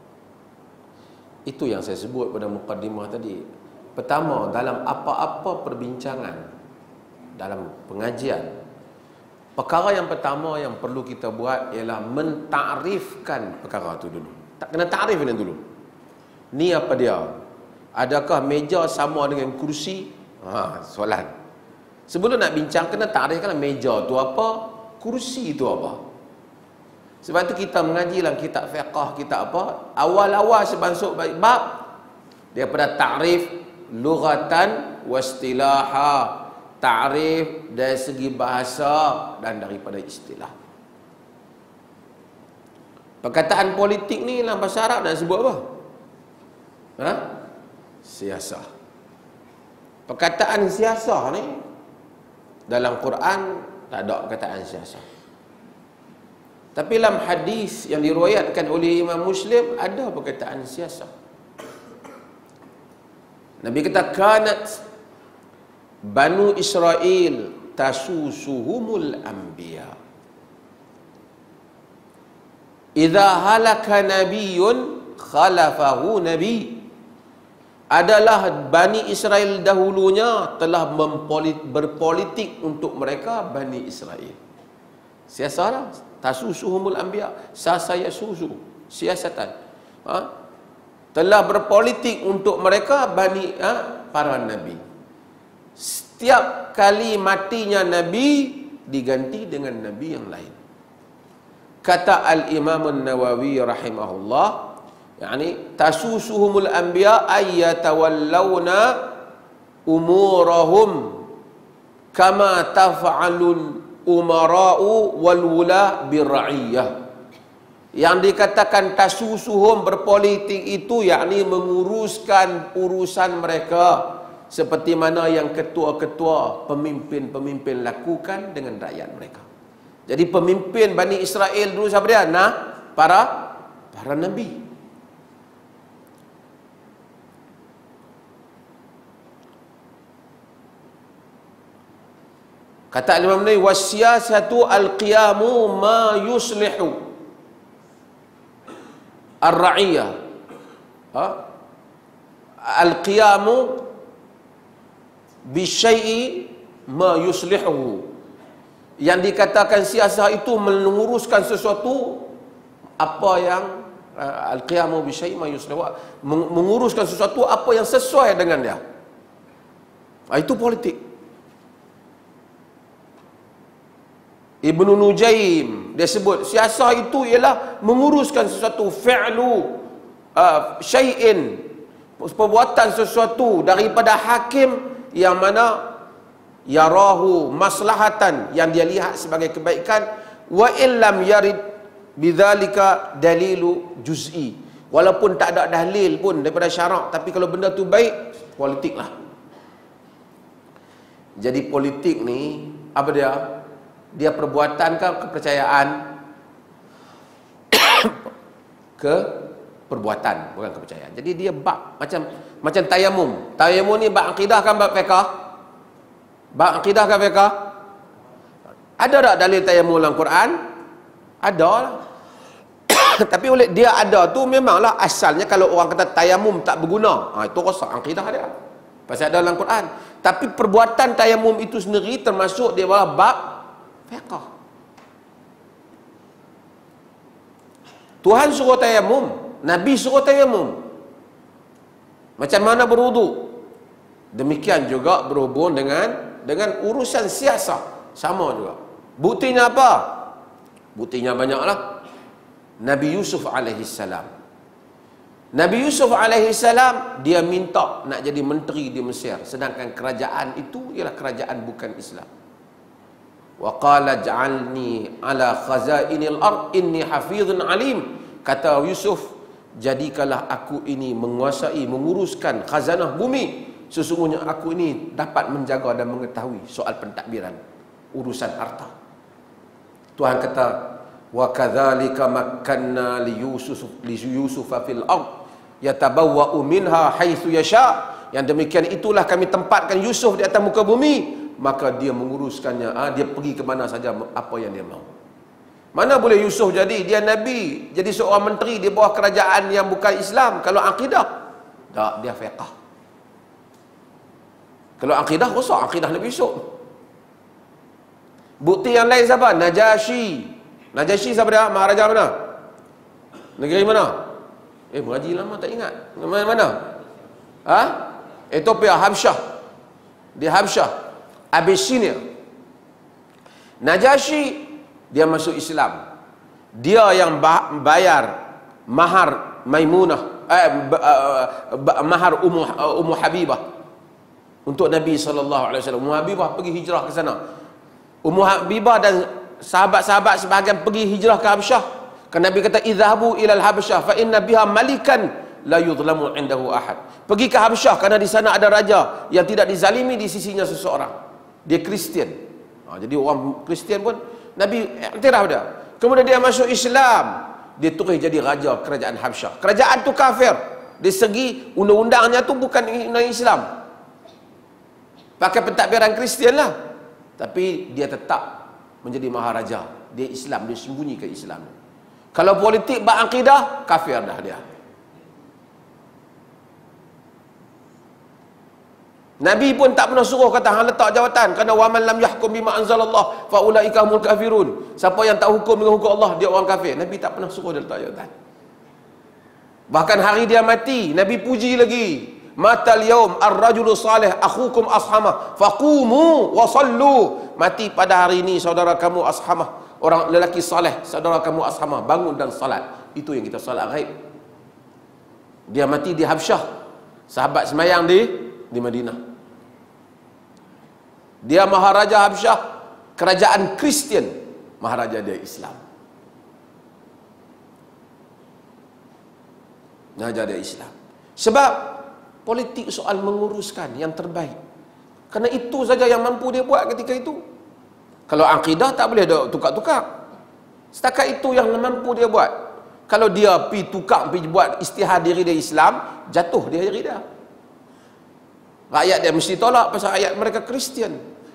Itu yang saya sebut pada mukadimah tadi. Pertama, dalam apa-apa perbincangan, dalam pengajian, perkara yang pertama yang perlu kita buat ialah mentakrifkan perkara itu dulu. Tak kena takrif ni dulu. Ni apa dia? Adakah meja sama dengan kursi? Soalan. Sebelum nak bincang, kena takrifkan meja tu apa, kursi tu apa. Sebab tu kita mengaji dalam kitab fiqh, kitab apa, awal-awal sebansuk bab daripada takrif lughatan wa istilaha, takrif dari segi bahasa dan daripada istilah. Perkataan politik ni dalam bahasa Arab nak sebut apa? Siasah. Perkataan siasah ni dalam Quran tak ada perkataan siasah. Tapi dalam hadis yang diriwayatkan oleh Imam Muslim ada perkataan siasah. Nabi kata kanat Banu Israel tasusuhumul anbiya. Idza halaka nabiyyun khalafahu nabi. Adalah Bani Israel dahulunya telah berpolitik untuk mereka Bani Israel. Siasah tasusuhumul anbiya, sasaya susu, siasatan. Telah berpolitik untuk mereka para nabi. Setiap kali matinya nabi diganti dengan nabi yang lain. Kata Al-Imam An-Nawawi rahimahullah, yani tasusuhumul anbiya ayyatawallawna umurahum kama taf'alul umara'u wal wula birra'iyah. Yang dikatakan tasusuhum berpolitik itu yakni menguruskan urusan mereka seperti mana yang ketua-ketua pemimpin-pemimpin lakukan dengan rakyat mereka. Jadi pemimpin Bani Israel dulu siapa dia? Para nabi. Kata Imam Nawawi, wasiyasatu al-qiyamu ma yuslihu ar-ra'iyah. Al-qiyamu bi syai'i ma yuslihu. Yang dikatakan siasah itu menguruskan sesuatu apa yang al-qiyamu bi syai'i ma yuslihu, menguruskan sesuatu apa yang sesuai dengan dia. Itu politik. Ibnu Nujaim dia sebut siasah itu ialah menguruskan sesuatu, fi'lu syai'in, perbuatan sesuatu daripada hakim yang mana yarahu maslahatan, yang dia lihat sebagai kebaikan, wa illam yarid bidzalika dalilu juz'i, walaupun tak ada dalil pun daripada syarak, tapi kalau benda tu baik, politik lah. Jadi politik ni apa dia? Dia perbuatan ke kepercayaan? Ke perbuatan, bukan kepercayaan. Jadi dia bab macam tayamum. Tayamum ni bab akidah kan bab fiqh? Bab akidah kan fiqh? Ada tak dalil tayamum dalam Quran? Ada lah. Tapi oleh dia ada tu memanglah asalnya kalau orang kata tayamum tak berguna, itu rosak akidah dia. Pasal ada dalam Quran. Tapi perbuatan tayamum itu sendiri termasuk dia bab fiqh. Tuhan suruh tayamum, Nabi suruh tayamum. Macam mana berwudu? Demikian juga berhubung dengan urusan siasah, sama juga. Buktinya apa? Buktinya banyaklah. Nabi Yusuf alaihissalam. Nabi Yusuf alaihissalam dia minta nak jadi menteri di Mesir, sedangkan kerajaan itu ialah kerajaan bukan Islam. Wa qala ja'alni ala khazainil ard inni hafizun alim. Kata Yusuf, jadikanlah aku ini menguasai, menguruskan khazanah bumi, sesungguhnya aku ini dapat menjaga dan mengetahui soal pentadbiran urusan harta. Tuhan kata, wa kadzalika makkanna li Yusuf fil ard yatabawwa'u minha haitsu yasha. Yang demikian itulah kami tempatkan Yusuf di atas muka bumi, maka dia menguruskannya, dia pergi ke mana saja apa yang dia mahu. Mana boleh Yusuf jadi dia nabi, jadi seorang menteri di bawah kerajaan yang bukan Islam kalau akidah? Tak, dia fiqh. Kalau akidah rosak akidah Nabi Yusuf. Bukti yang lain siapa? Najasyi. Najasyi siapa dia? Maharaja mana? Negeri mana? Mengaji lama tak ingat. Mana? Ethiopia, Habsyah. Di Habsyah, Abyssinia. Najasyi dia masuk Islam. Dia yang bayar mahar Maimunah, mahar Ummu Habibah untuk Nabi SAW. Ummu Habibah pergi hijrah ke sana. Ummu Habibah dan sahabat-sahabat sebahagian pergi hijrah ke Habsyah. Kan Nabi kata, idhabu ilal Habsyah fa inna biha malikan la yudlamu indahu ahad. Pergi ke Habsyah kerana di sana ada raja yang tidak dizalimi di sisinya seseorang. Dia Kristian. Jadi orang Kristian pun Nabi iktiraf dia. Kemudian dia masuk Islam. Dia terus jadi raja kerajaan Habsyah. Kerajaan tu kafir. Dari segi undang-undangnya tu bukan undang Islam. Pakai pentadbiran Kristian lah. Tapi dia tetap menjadi maharaja. Dia Islam, dia sembunyi ke Islam. Kalau politik berakidah, kafir dah dia. Nabi pun tak pernah suruh kata hang letak jawatan, kerana waman lam yahkum bima anzalallah fa ulaika humul kafirun. Siapa yang tak hukum dengan hukum Allah, dia orang kafir. Nabi tak pernah suruh dia letak jawatan. Bahkan hari dia mati, Nabi puji lagi. Matal yaum ar-rajulu salih akhukum ashamah faqumu wa sallu. Mati pada hari ini saudara kamu ashamah, orang lelaki saleh, saudara kamu ashamah, bangun dan salat. Itu yang kita salat ghaib. Dia mati di Habsyah. Sahabat semayang di Madinah. Dia maharaja Habsyah, kerajaan Kristian, maharaja dia Islam. Maharaja dia Islam. Sebab politik soal menguruskan yang terbaik. Kerana itu saja yang mampu dia buat ketika itu. Kalau akidah tak boleh ada tukar-tukar. Setakat itu yang mampu dia buat. Kalau dia pergi tukar, pergi buat istihad diri dia Islam, jatuh dia diri dia. Rakyat dia mesti tolak pasal rakyat mereka Kristian.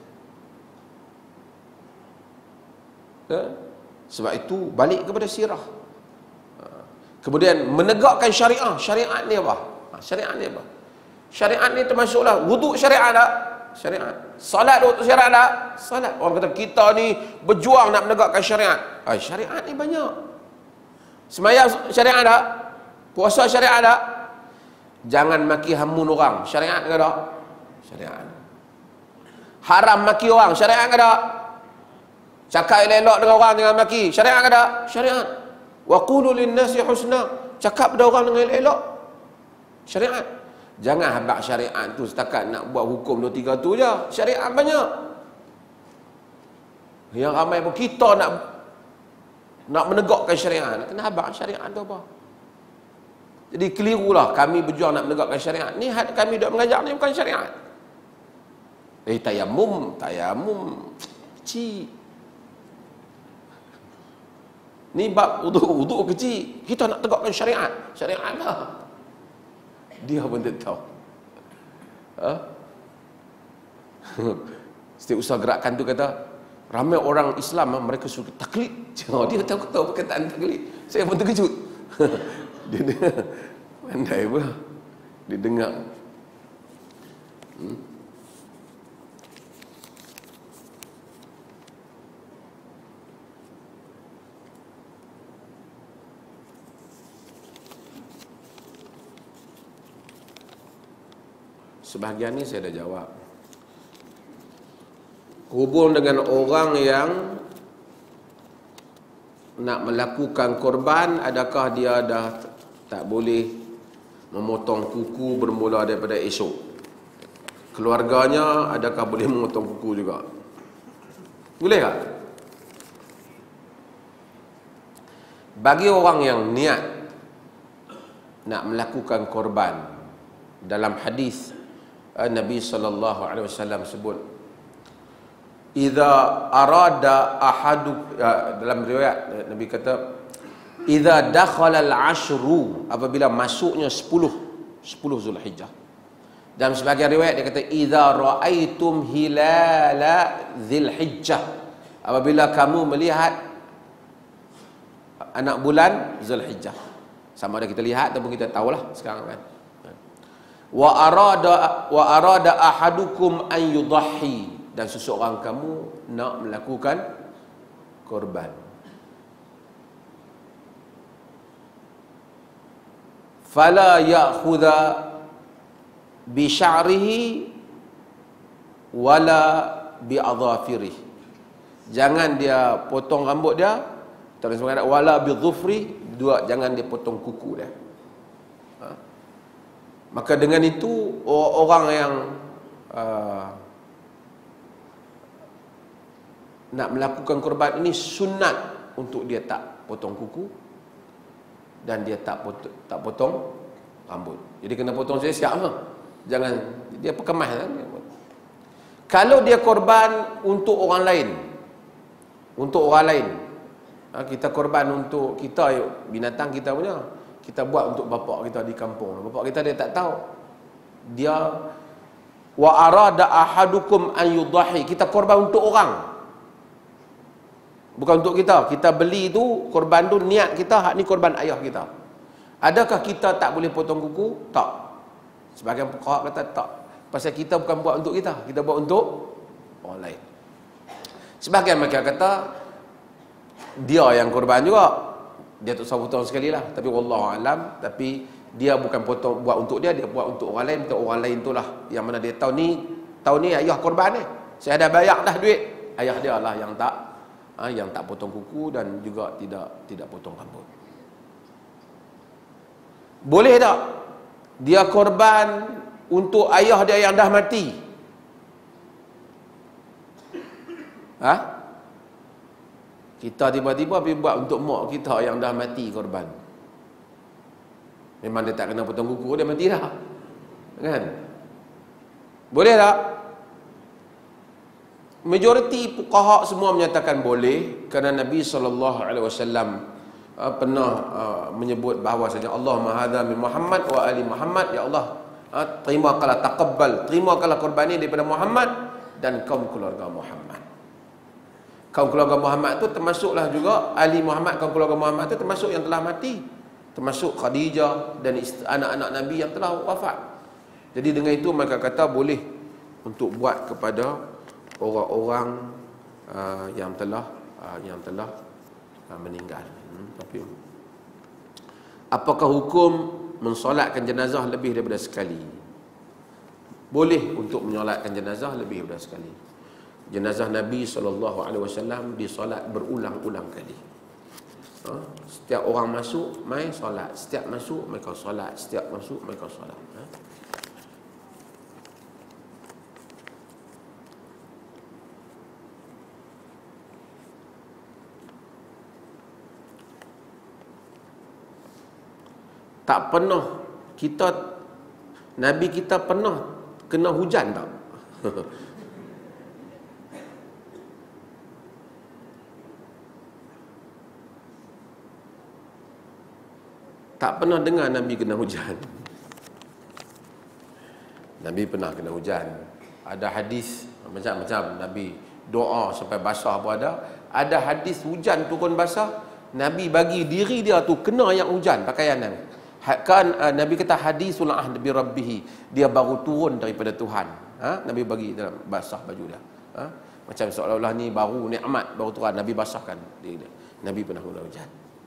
Sebab itu balik kepada sirah. Kemudian menegakkan syariah. Syariat ni apa? Syariat ni apa? Syariat ni termasuklah wuduk syariat tak? Syariat. Salat syariat tak? Salat. Orang kata kita ni berjuang nak menegakkan syariat. Syariat ni banyak. Sembahyang syariat tak? Puasa syariat tak? Jangan maki hamun orang. Syariat ke tak? Syariat. Haram maki orang. Syariat ke tak? Cakap elok dengan orang dengan maki. Syariat ke tak? Syariat. Wa qulu lin-nasi husna. Cakap pada orang dengan elok. Syariat. Jangan habaq syariat tu setakat nak buat hukum 2-3 tu je. Syariat banyak. Yang ramai pun kita nak menegakkan syariat. Kena habaq syariat tu apa? Jadi kelirulah kami berjuang nak menegakkan syariat. Ni kami duk mengajar ni bukan syariat. Tayamum kecil. Ni bab wudu kecil. Kita nak tegakkan syariat. Syariat lah. Dia pun tak tahu. Setiap usaha gerakan tu kata, ramai orang Islam mereka suka taklid. Dia tahu perkataan taklid. Saya pun terkejut. Dia pandai pula. Dia dengar. Sebahagian ni saya dah jawab. Hubung dengan orang yang nak melakukan korban, adakah dia dah tak boleh memotong kuku bermula daripada esok? Keluarganya adakah boleh memotong kuku juga? Boleh tak? Bagi orang yang niat nak melakukan korban, dalam hadis Nabi SAW sebut, idza arada ahadu, dalam riwayat Nabi kata, idza dakhala al-ashru, apabila masuknya 10 Zulhijjah. Dalam sebagian riwayat dia kata, idza raaitum hilala Dzulhijjah, apabila kamu melihat anak bulan Zulhijjah. Sama ada kita lihat ataupun kita tahulah sekarang kan. Wa arada ahadukum an yudahhi, dan seseorang kamu nak melakukan korban. Fala ya'khudha bi sya'rihi wala bi adhafirih. Jangan dia potong rambut dia, terus mengatakan wala bi dhufri, dua jangan dia potong kuku dia. Maka dengan itu orang yang nak melakukan korban ini sunat untuk dia tak potong kuku dan dia tak potong rambut. Jadi kena potong siap-siap lah. Jangan dia perkemas kan. Kalau dia korban untuk orang lain, kita korban untuk kita, binatang kita punya, kita buat untuk bapak kita di kampung. Bapak kita dia tak tahu. Dia wa arada ahadukum an yudahi, kita korban untuk orang. Bukan untuk kita. Kita beli tu, korban tu niat kita, hak ni korban ayah kita. Adakah kita tak boleh potong kuku? Tak. Sebagian fuqaha kata tak. Pasal kita bukan buat untuk kita, kita buat untuk orang lain. Sebagian mereka kata dia yang korban juga. Dia tak usah potong sekali lah. Tapi wallahu alam, tapi dia bukan potong buat untuk dia, dia buat untuk orang lain. Untuk orang lain tu lah yang mana dia tahu ni ayah korban ni. Saya dah bayar dah duit. Ayah dia lah yang tak potong kuku dan juga tidak potong rambut. Boleh tak dia korban untuk ayah dia yang dah mati? Kita tiba-tiba pergi buat untuk mak kita yang dah mati korban. Memang dia tak kena potong kuku, dia mati dah. Kan? Boleh tak? Majoriti fuqaha semua menyatakan boleh, kerana Nabi SAW pernah menyebut bahawasanya Allahumma hadza min Muhammad wa ali Muhammad, ya Allah, terimakanlah, taqabbal, terimakanlah korban ini daripada Muhammad dan kaum keluarga Muhammad. Kaum keluarga Muhammad tu termasuklah juga ahli Muhammad. Kaum keluarga Muhammad tu termasuk yang telah mati, termasuk Khadijah dan anak-anak Nabi yang telah wafat. Jadi dengan itu mereka kata boleh untuk buat kepada orang-orang yang telah meninggal. Tapi apakah hukum mensolatkan jenazah lebih daripada sekali? Boleh untuk mensolatkan jenazah lebih daripada sekali. Jenazah Nabi SAW disolat berulang-ulang kali. Setiap orang masuk, mai solat. Setiap masuk, mereka solat. Setiap masuk, mereka solat. Tak pernah Nabi kita pernah kena hujan tak? Tak pernah dengar Nabi kena hujan. Nabi pernah kena hujan. Ada hadis macam-macam, Nabi doa sampai basah pun ada. Ada hadis hujan turun basah, Nabi bagi diri dia tu kena yang hujan pakaian Nabi. Kan Nabi kata hadisul ahd bi rabbih, dia baru turun daripada Tuhan. Nabi bagi dalam basah baju dia. Macam seolah-olah ni baru nikmat, baru turun, Nabi basahkan diri dia. Nabi pernah kena hujan.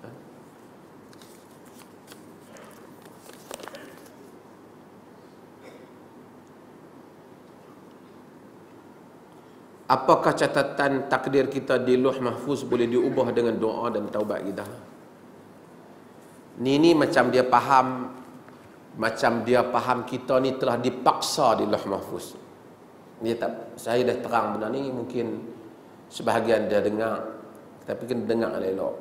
Apakah catatan takdir kita di Lauh Mahfuz boleh diubah dengan doa dan taubat kita? Ni macam dia faham kita ni telah dipaksa di Lauh Mahfuz. Saya dah terang benda ni, mungkin sebahagian dia dengar, tapi kena dengar elok.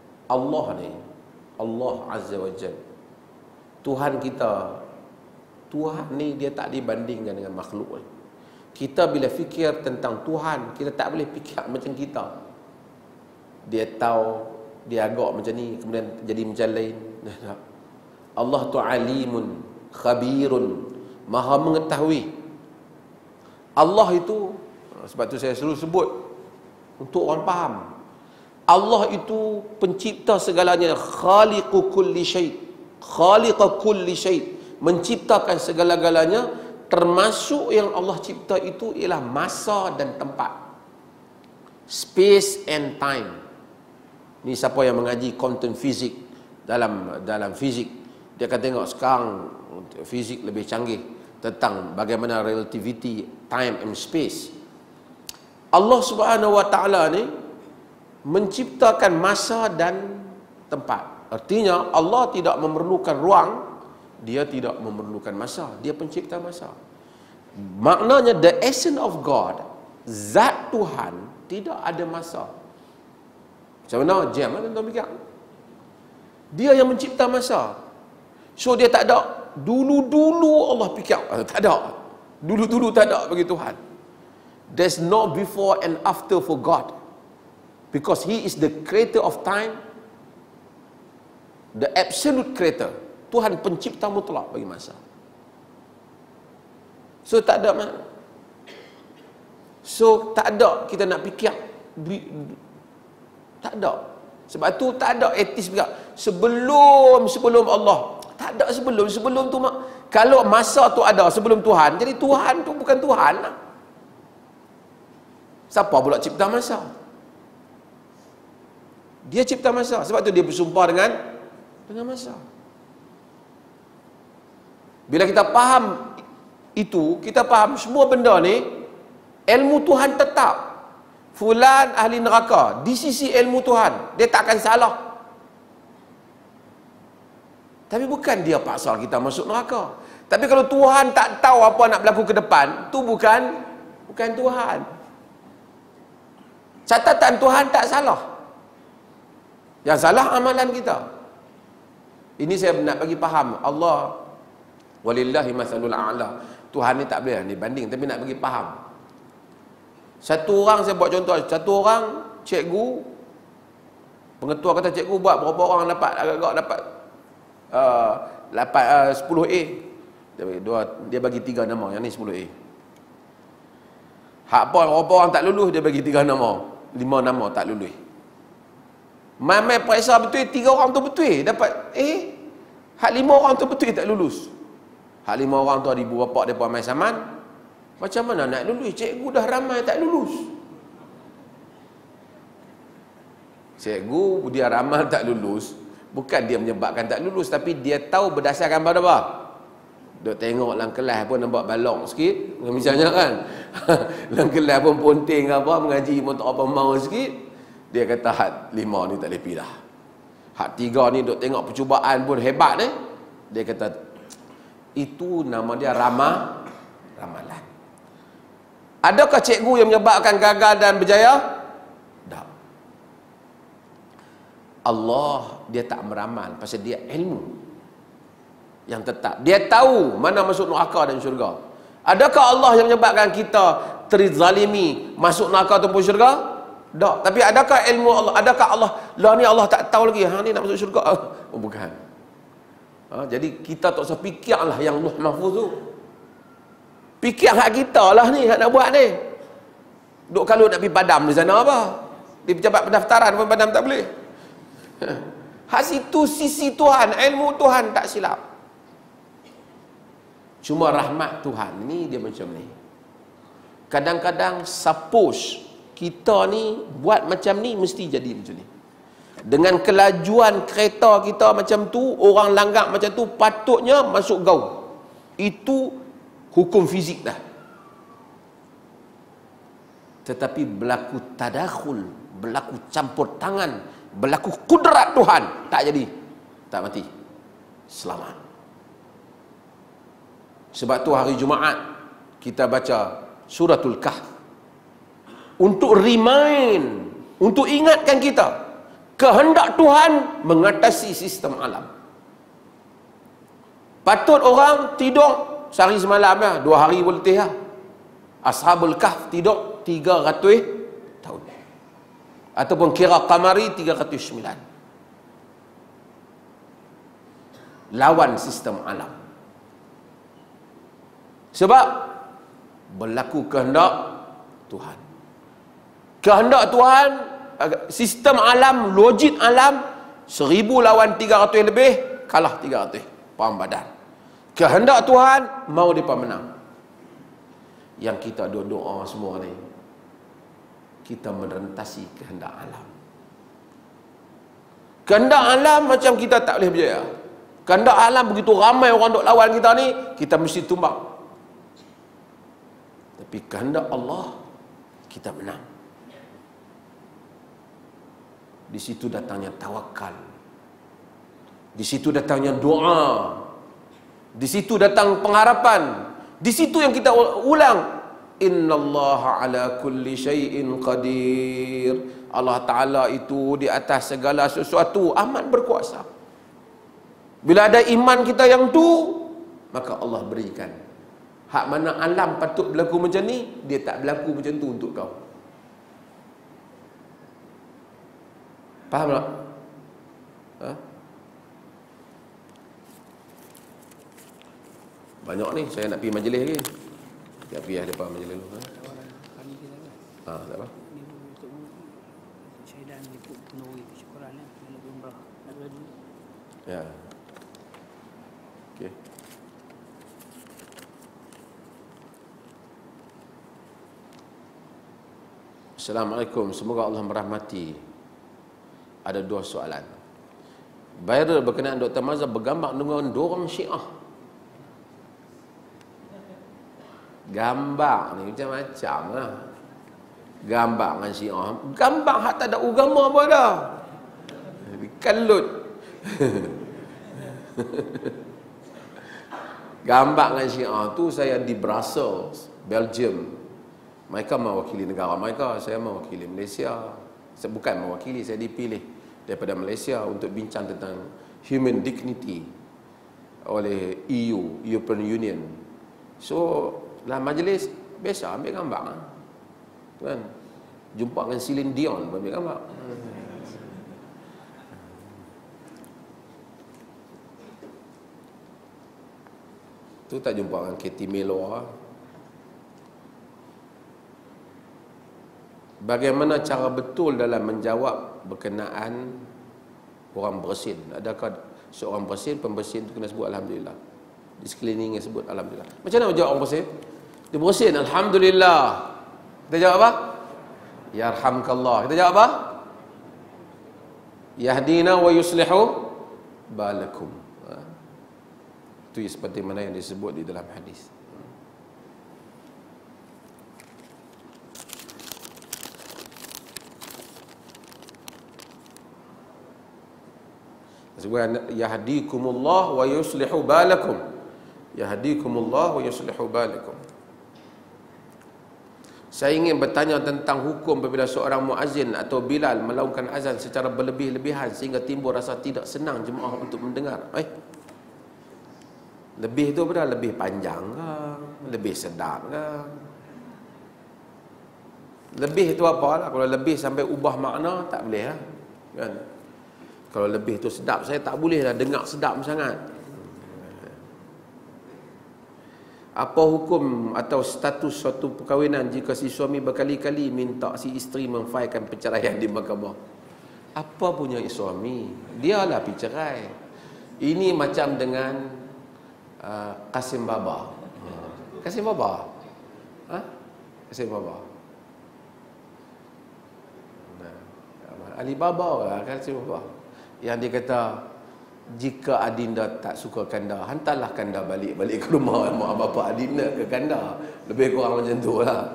Allah ni, Allah Azza wa Jalla, Tuhan Tuhan ni dia tak dibandingkan dengan makhluk ni. Kita bila fikir tentang Tuhan, kita tak boleh fikir macam kita. Dia tahu, dia agak macam ni, kemudian jadi macam lain. Allah tu alimun, khabirun, maha mengetahui. Allah itu, sebab tu saya selalu sebut untuk orang faham, Allah itu pencipta segalanya, khaliqu kulli syai', khaliqa kulli syai', menciptakan segala-galanya, termasuk yang Allah cipta itu ialah masa dan tempat, space and time. Ni siapa yang mengaji quantum physics, dalam fizik, dia akan tengok sekarang fizik lebih canggih tentang bagaimana relativity, time and space. Allah Subhanahu wa taala ni menciptakan masa dan tempat. Artinya Allah tidak memerlukan ruang, dia tidak memerlukan masa, dia pencipta masa. Maknanya the essence of God, zat Tuhan, tidak ada masa. Macam mana jam kan tuan-tuan fikir? Dia yang mencipta masa. So dia tak ada dulu-dulu Allah fikir, tak ada. Dulu-dulu tak ada bagi Tuhan. There's no before and after for God. Because He is the creator of time, the absolute creator. Tuhan pencipta mutlak bagi masa. So tak ada mana. So tak ada kita nak fikir, tak ada. Sebab tu tak ada etis juga sebelum Allah. Tak ada sebelum tu mak. Kalau masa tu ada sebelum Tuhan, jadi Tuhan tu bukan Tuhan lah. Siapa pula cipta masa? Dia cipta masa. Sebab tu dia bersumpah dengan masa. Bila kita faham itu, kita faham semua benda ni, ilmu Tuhan tetap. Fulan ahli neraka, di sisi ilmu Tuhan, dia tak akan salah. Tapi bukan dia paksa kita masuk neraka. Tapi kalau Tuhan tak tahu apa nak berlaku ke depan, tu bukan Tuhan. Catatan Tuhan tak salah. Yang salah amalan kita. Ini saya nak bagi faham. Allah walillahi masalul a'la. Tuhan ni tak boleh dibanding, tapi nak bagi faham. Satu orang, saya buat contoh, satu orang cikgu, pengetua kata cikgu buat berapa orang dapat agak-agak dapat 10A. Dia bagi 3 nama, yang ni 10A. Hak apa berapa orang tak lulus, dia bagi 3 nama, 5 nama tak lulus. Mai periksa betul 3 orang tu betul dapat A. Hak 5 orang tu betul tak lulus. Hak 5 orang tu ada ibu bapa depa mai saman. Macam mana nak lulus? Cikgu dah ramai tak lulus. Cikgu dia ramai tak lulus, bukan dia menyebabkan tak lulus, tapi dia tahu berdasarkan pada apa? Duk tengok dalam kelas pun nampak balok sikit, misalnya kan. Dalam kelas pun ponting apa, mengaji pun tak apa mau sikit. Dia kata hak 5 ni tak boleh pergi dah. Hak 3 ni duk tengok percubaan pun hebat ni. Dia kata itu nama dia ramalan. Adakah cikgu yang menyebabkan gagal dan berjaya? Tak. Allah dia tak meramal pasal dia ilmu yang tetap. Dia tahu mana masuk neraka dan syurga. Adakah Allah yang menyebabkan kita terzalimi masuk neraka ataupun syurga? Tak. Tapi adakah ilmu Allah? Adakah Allah lah ni Allah tak tahu lagi hang ni nak masuk syurga? Oh bukan. Jadi kita tak usah fikirlah yang Lauh Mahfuz tu. Fikir hak kita lah ni, hak nak buat ni. Duk kalau nak pergi padam di sana apa? Di pejabat pendaftaran pun padam tak boleh. Hak situ sisi Tuhan, ilmu Tuhan tak silap. Cuma rahmat Tuhan ni dia macam ni. Kadang-kadang suppose kita ni buat macam ni mesti jadi macam ni. Dengan kelajuan kereta kita macam tu, orang langgar macam tu, patutnya masuk gaul. Itu hukum fizik dah. Tetapi berlaku tadakhul, berlaku campur tangan, berlaku kudrat Tuhan, tak jadi, tak mati, selamat. Sebab tu hari Jumaat kita baca suratul Kahf untuk remind, untuk ingatkan kita kehendak Tuhan mengatasi sistem alam. Patut orang tidur sehari semalam lah, 2 hari boleh letih lah. Ashabul Kahf tidur 300 tahun. Ataupun kira qamari 309. Lawan sistem alam. Sebab berlaku kehendak Tuhan. Kehendak Tuhan, sistem alam, logik alam, 1000 lawan 300 lebih, kalah 300. Faham badan. Kehendak Tuhan, mau mereka menang. Yang kita doa semua ni, kita merentasi kehendak alam. Kehendak alam macam kita tak boleh berjaya. Kehendak alam begitu ramai orang duk lawan kita ni, kita mesti tumbang. Tapi kehendak Allah, kita menang. Di situ datangnya tawakal. Di situ datangnya doa. Di situ datang pengharapan. Di situ yang kita ulang, innallaha ala kulli syai'in qadir. Allah Ta'ala itu di atas segala sesuatu amat berkuasa. Bila ada iman kita yang tu, maka Allah berikan. Hak mana alam patut berlaku macam ni, dia tak berlaku macam tu untuk kau. Faham tak? Ha? Banyak ni, saya nak pergi majlis lagi. Kita pergi lah depan majlis dulu. Tak apa. Ya. Okey. Assalamualaikum, semoga Allah merahmati. Ada 2 soalan. Viral berkenaan Dr. Mazhar bergambar dengan dorang Syiah. Gambar ni macam-macam lah. Gambar dengan Syiah. Gambar hak tak ada agama apa dah. Kalut. Gambar dengan Syiah tu saya di Brussels, Belgium. Mereka mewakili negara mereka, saya mewakili Malaysia. Saya bukan mewakili, saya dipilih daripada Malaysia untuk bincang tentang human dignity oleh EU, European Union. So, dalam majlis biasa ambil gambar kan. Jumpa dengan Celine Dion ambil gambar. Tu tak jumpa dengan Katie Melo. Bagaimana cara betul dalam menjawab berkenaan orang bersin? Adakah seorang bersin, pembersin itu kena sebut Alhamdulillah? Di sekelilingnya sebut Alhamdulillah. Macam mana menjawab orang bersin? Dia bersin, Alhamdulillah. Kita jawab apa? Yarhamkallah. Kita jawab apa? Yahdina wa yuslihu balakum. Itu seperti mana yang disebut di dalam hadis. Sebab yahdikumullah wa yuslihu balakum. Yahdikumullah wa yuslihu balakum. Saya ingin bertanya tentang hukum apabila seorang muazzin atau bilal melakukan azan secara berlebih-lebihan sehingga timbul rasa tidak senang jemaah untuk mendengar. Lebih tu berapa? Lebih panjang ke? Lebih sedap ke? Lebih tu apa lah? Kalau lebih sampai ubah makna, tak boleh lah. Kan? Kalau lebih tu sedap, saya tak boleh lah dengar sedap sangat. Apa hukum atau status suatu perkahwinan jika si suami berkali-kali minta si isteri memfailkan perceraian di mahkamah? Apa punya suami? Dialah percerai. Ini macam dengan Kasim Baba. Kasim Baba? Kasim Baba? Alibaba lah, Kasim Baba. Yang dia kata, jika adinda tak suka kanda, hantarlah kanda balik ke rumah mak bapa adinda ke kanda. Lebih kurang macam tu lah.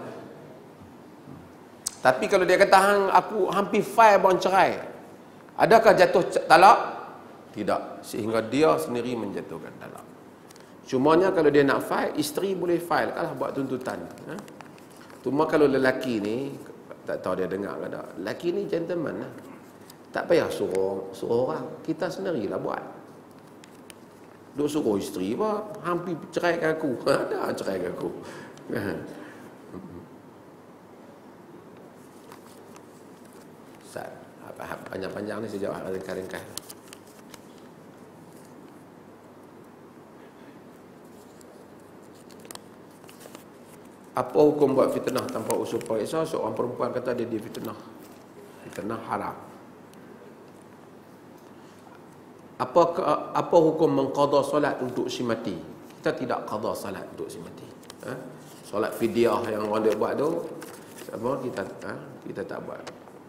Tapi kalau dia kata, aku hampir file pun cerai, adakah jatuh talak? Tidak. Sehingga dia sendiri menjatuhkan talak. Cumanya kalau dia nak file, isteri boleh file, kalah buat tuntutan. Cuma kalau lelaki ni, tak tahu dia dengar ke tak, lelaki ni gentleman lah. Tak payah suruh orang, kita sendirilah buat. Duk suruh isteri apa, hampir ceraikan aku. Dah ceraikan aku. Ustaz, panjang-panjang ni saya jawab ringkas-ringkas. Apa hukum buat fitnah tanpa usul periksa? Seorang perempuan kata dia fitnah. Fitnah haram. Apa hukum mengqada solat untuk si mati? Kita tidak qada solat untuk si mati. Solat fidyah yang orang dia buat tu, sama kita tak buat.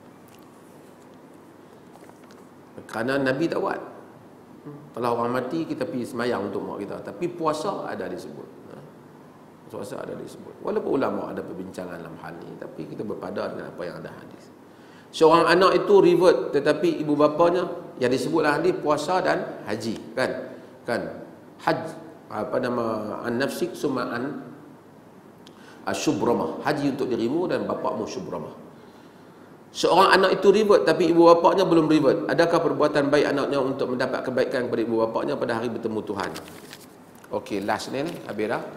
Kerana Nabi tak buat. Kalau orang mati kita pergi semayang untuk mak kita, tapi puasa ada disebut. Puasa ada disebut. Walaupun ulama ada perbincangan dalam hal ni, tapi kita berpada dengan apa yang ada hadis. Seorang anak itu revert, tetapi ibu bapanya yang disebutlah hadis puasa dan haji, kan haj, apa nama, an-nafsik summa an asyubramah, haji untuk dirimu dan bapakmu syubramah. Seorang anak itu revert tapi ibu bapanya belum revert. Adakah perbuatan baik anaknya untuk mendapat kebaikan kepada ibu bapanya pada hari bertemu Tuhan? Okey, last ni habis dah.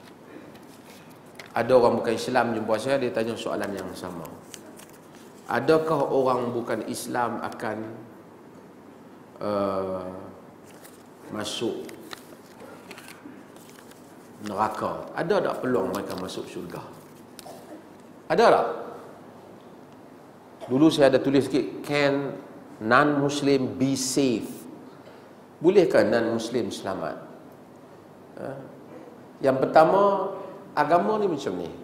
Ada orang bukan Islam jumpa saya, dia tanya soalan yang sama. Adakah orang bukan Islam akan masuk neraka? Ada tak peluang mereka masuk syurga? Ada tak? Dulu saya ada tulis sikit, can non-Muslim be safe? Bolehkah non-Muslim selamat? Yang pertama, agama ni macam ni.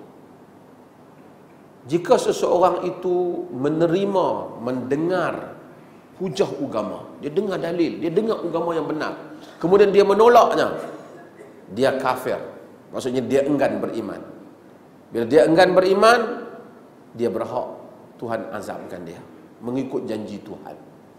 Jika seseorang itu menerima, mendengar hujah agama, dia dengar dalil, dia dengar agama yang benar, kemudian dia menolaknya, dia kafir. Maksudnya dia enggan beriman. Bila dia enggan beriman, dia berhak Tuhan azabkan dia mengikut janji Tuhan.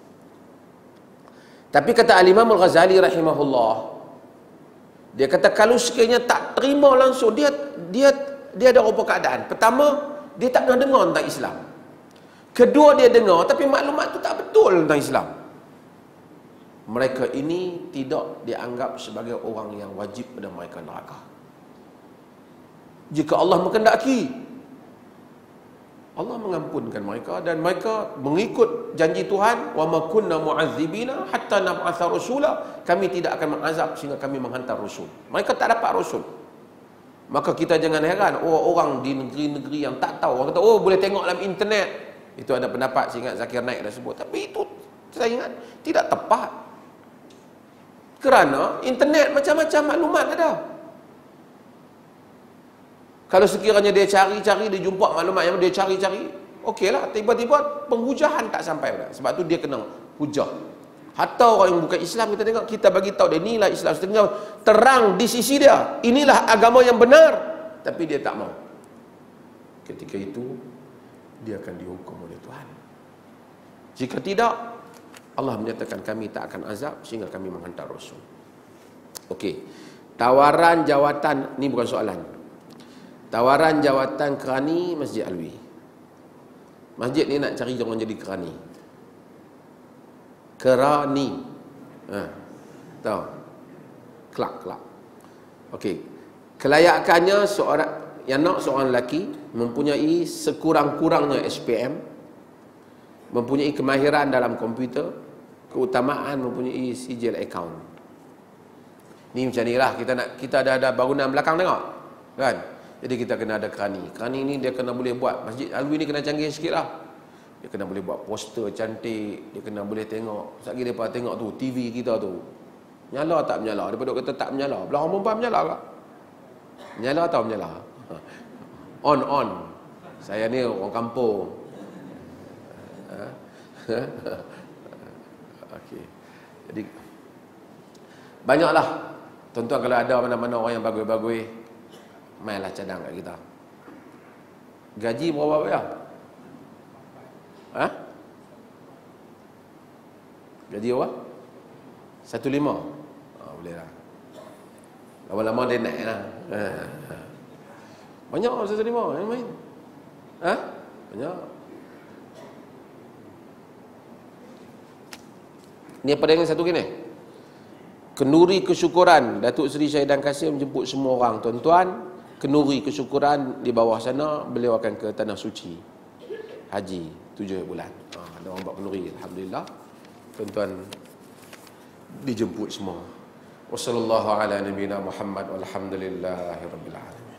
Tapi kata Al-Imam Al-Ghazali rahimahullah, dia kata kalau sekiranya tak terima langsung, dia ada beberapa keadaan. Pertama, dia tak pernah dengar tentang Islam. Kedua, dia dengar tapi maklumat tu tak betul tentang Islam. Mereka ini tidak dianggap sebagai orang yang wajib pada mereka neraka. Jika Allah menghendaki, Allah mengampunkan mereka dan mereka mengikut janji Tuhan, wa ma kunna mu'azzibina hatta nab'atha rasula, kami tidak akan mengazab sehingga kami menghantar rasul. Mereka tak dapat rasul. Maka kita jangan heran orang di negeri-negeri yang tak tahu, orang kata oh boleh tengok dalam internet. Itu ada pendapat, saya ingat Zakir Naik dah sebut, tapi itu saya ingat tidak tepat. Kerana internet macam-macam maklumat ada. Kalau sekiranya dia cari-cari, dia jumpa maklumat yang dia cari-cari, okeylah, tiba-tiba penghujahan tak sampai dah. Sebab tu dia kena hujah. Hatta orang yang bukan Islam, kita tengok, kita bagi tahu dia inilah Islam, setengah terang di sisi dia, inilah agama yang benar, tapi dia tak mau. Ketika itu dia akan dihukum oleh Tuhan. Jika tidak, Allah menyatakan kami tak akan azab sehingga kami menghantar rasul. Okey. Tawaran jawatan ni bukan soalan. Tawaran jawatan kerani Masjid Alwi. Masjid ni nak cari orang jadi kerani. Kerani. Tahu? Kelak. Okey. Kelayakannya seorang yang nak seorang lelaki mempunyai sekurang-kurangnya SPM, mempunyai kemahiran dalam komputer, keutamaan mempunyai sijil akaun. Ni macam ni lah, kita ada bangunan belakang tengok, kan? Jadi kita kena ada kerani. Kerani ni dia kena boleh buat, Masjid Alwi ni kena canggih sikit lah. Dia kena boleh buat poster cantik, dia kena boleh tengok, sekali dia tengok tu TV kita tu nyala tak menyala, daripada kata tak menyala, belah orang perempuan menyala tak? Menyala atau menyala? On. Saya ni orang kampung. Okey. Jadi banyaklah tuan-tuan, kalau ada mana-mana orang yang bagus-bagus, mainlah cadang kat kita. Gaji berapa ya? Gaji apa? 1.5. Boleh lah. Lama-lama dia naik lah. Banyak 1.5 yang main. Banyak. Ni apa dengan satu gini? Kenduri kesyukuran, Datuk Seri Syahidan Kasim jemput semua orang tuan-tuan. Kenduri kesyukuran di bawah sana, beliau akan ke Tanah Suci haji 7 bulan. Ada orang buat kenduri, alhamdulillah. Tuan-tuan dijemput semua. Wassallallahu ala nabiyina Muhammad walhamdulillahi rabbil alamin.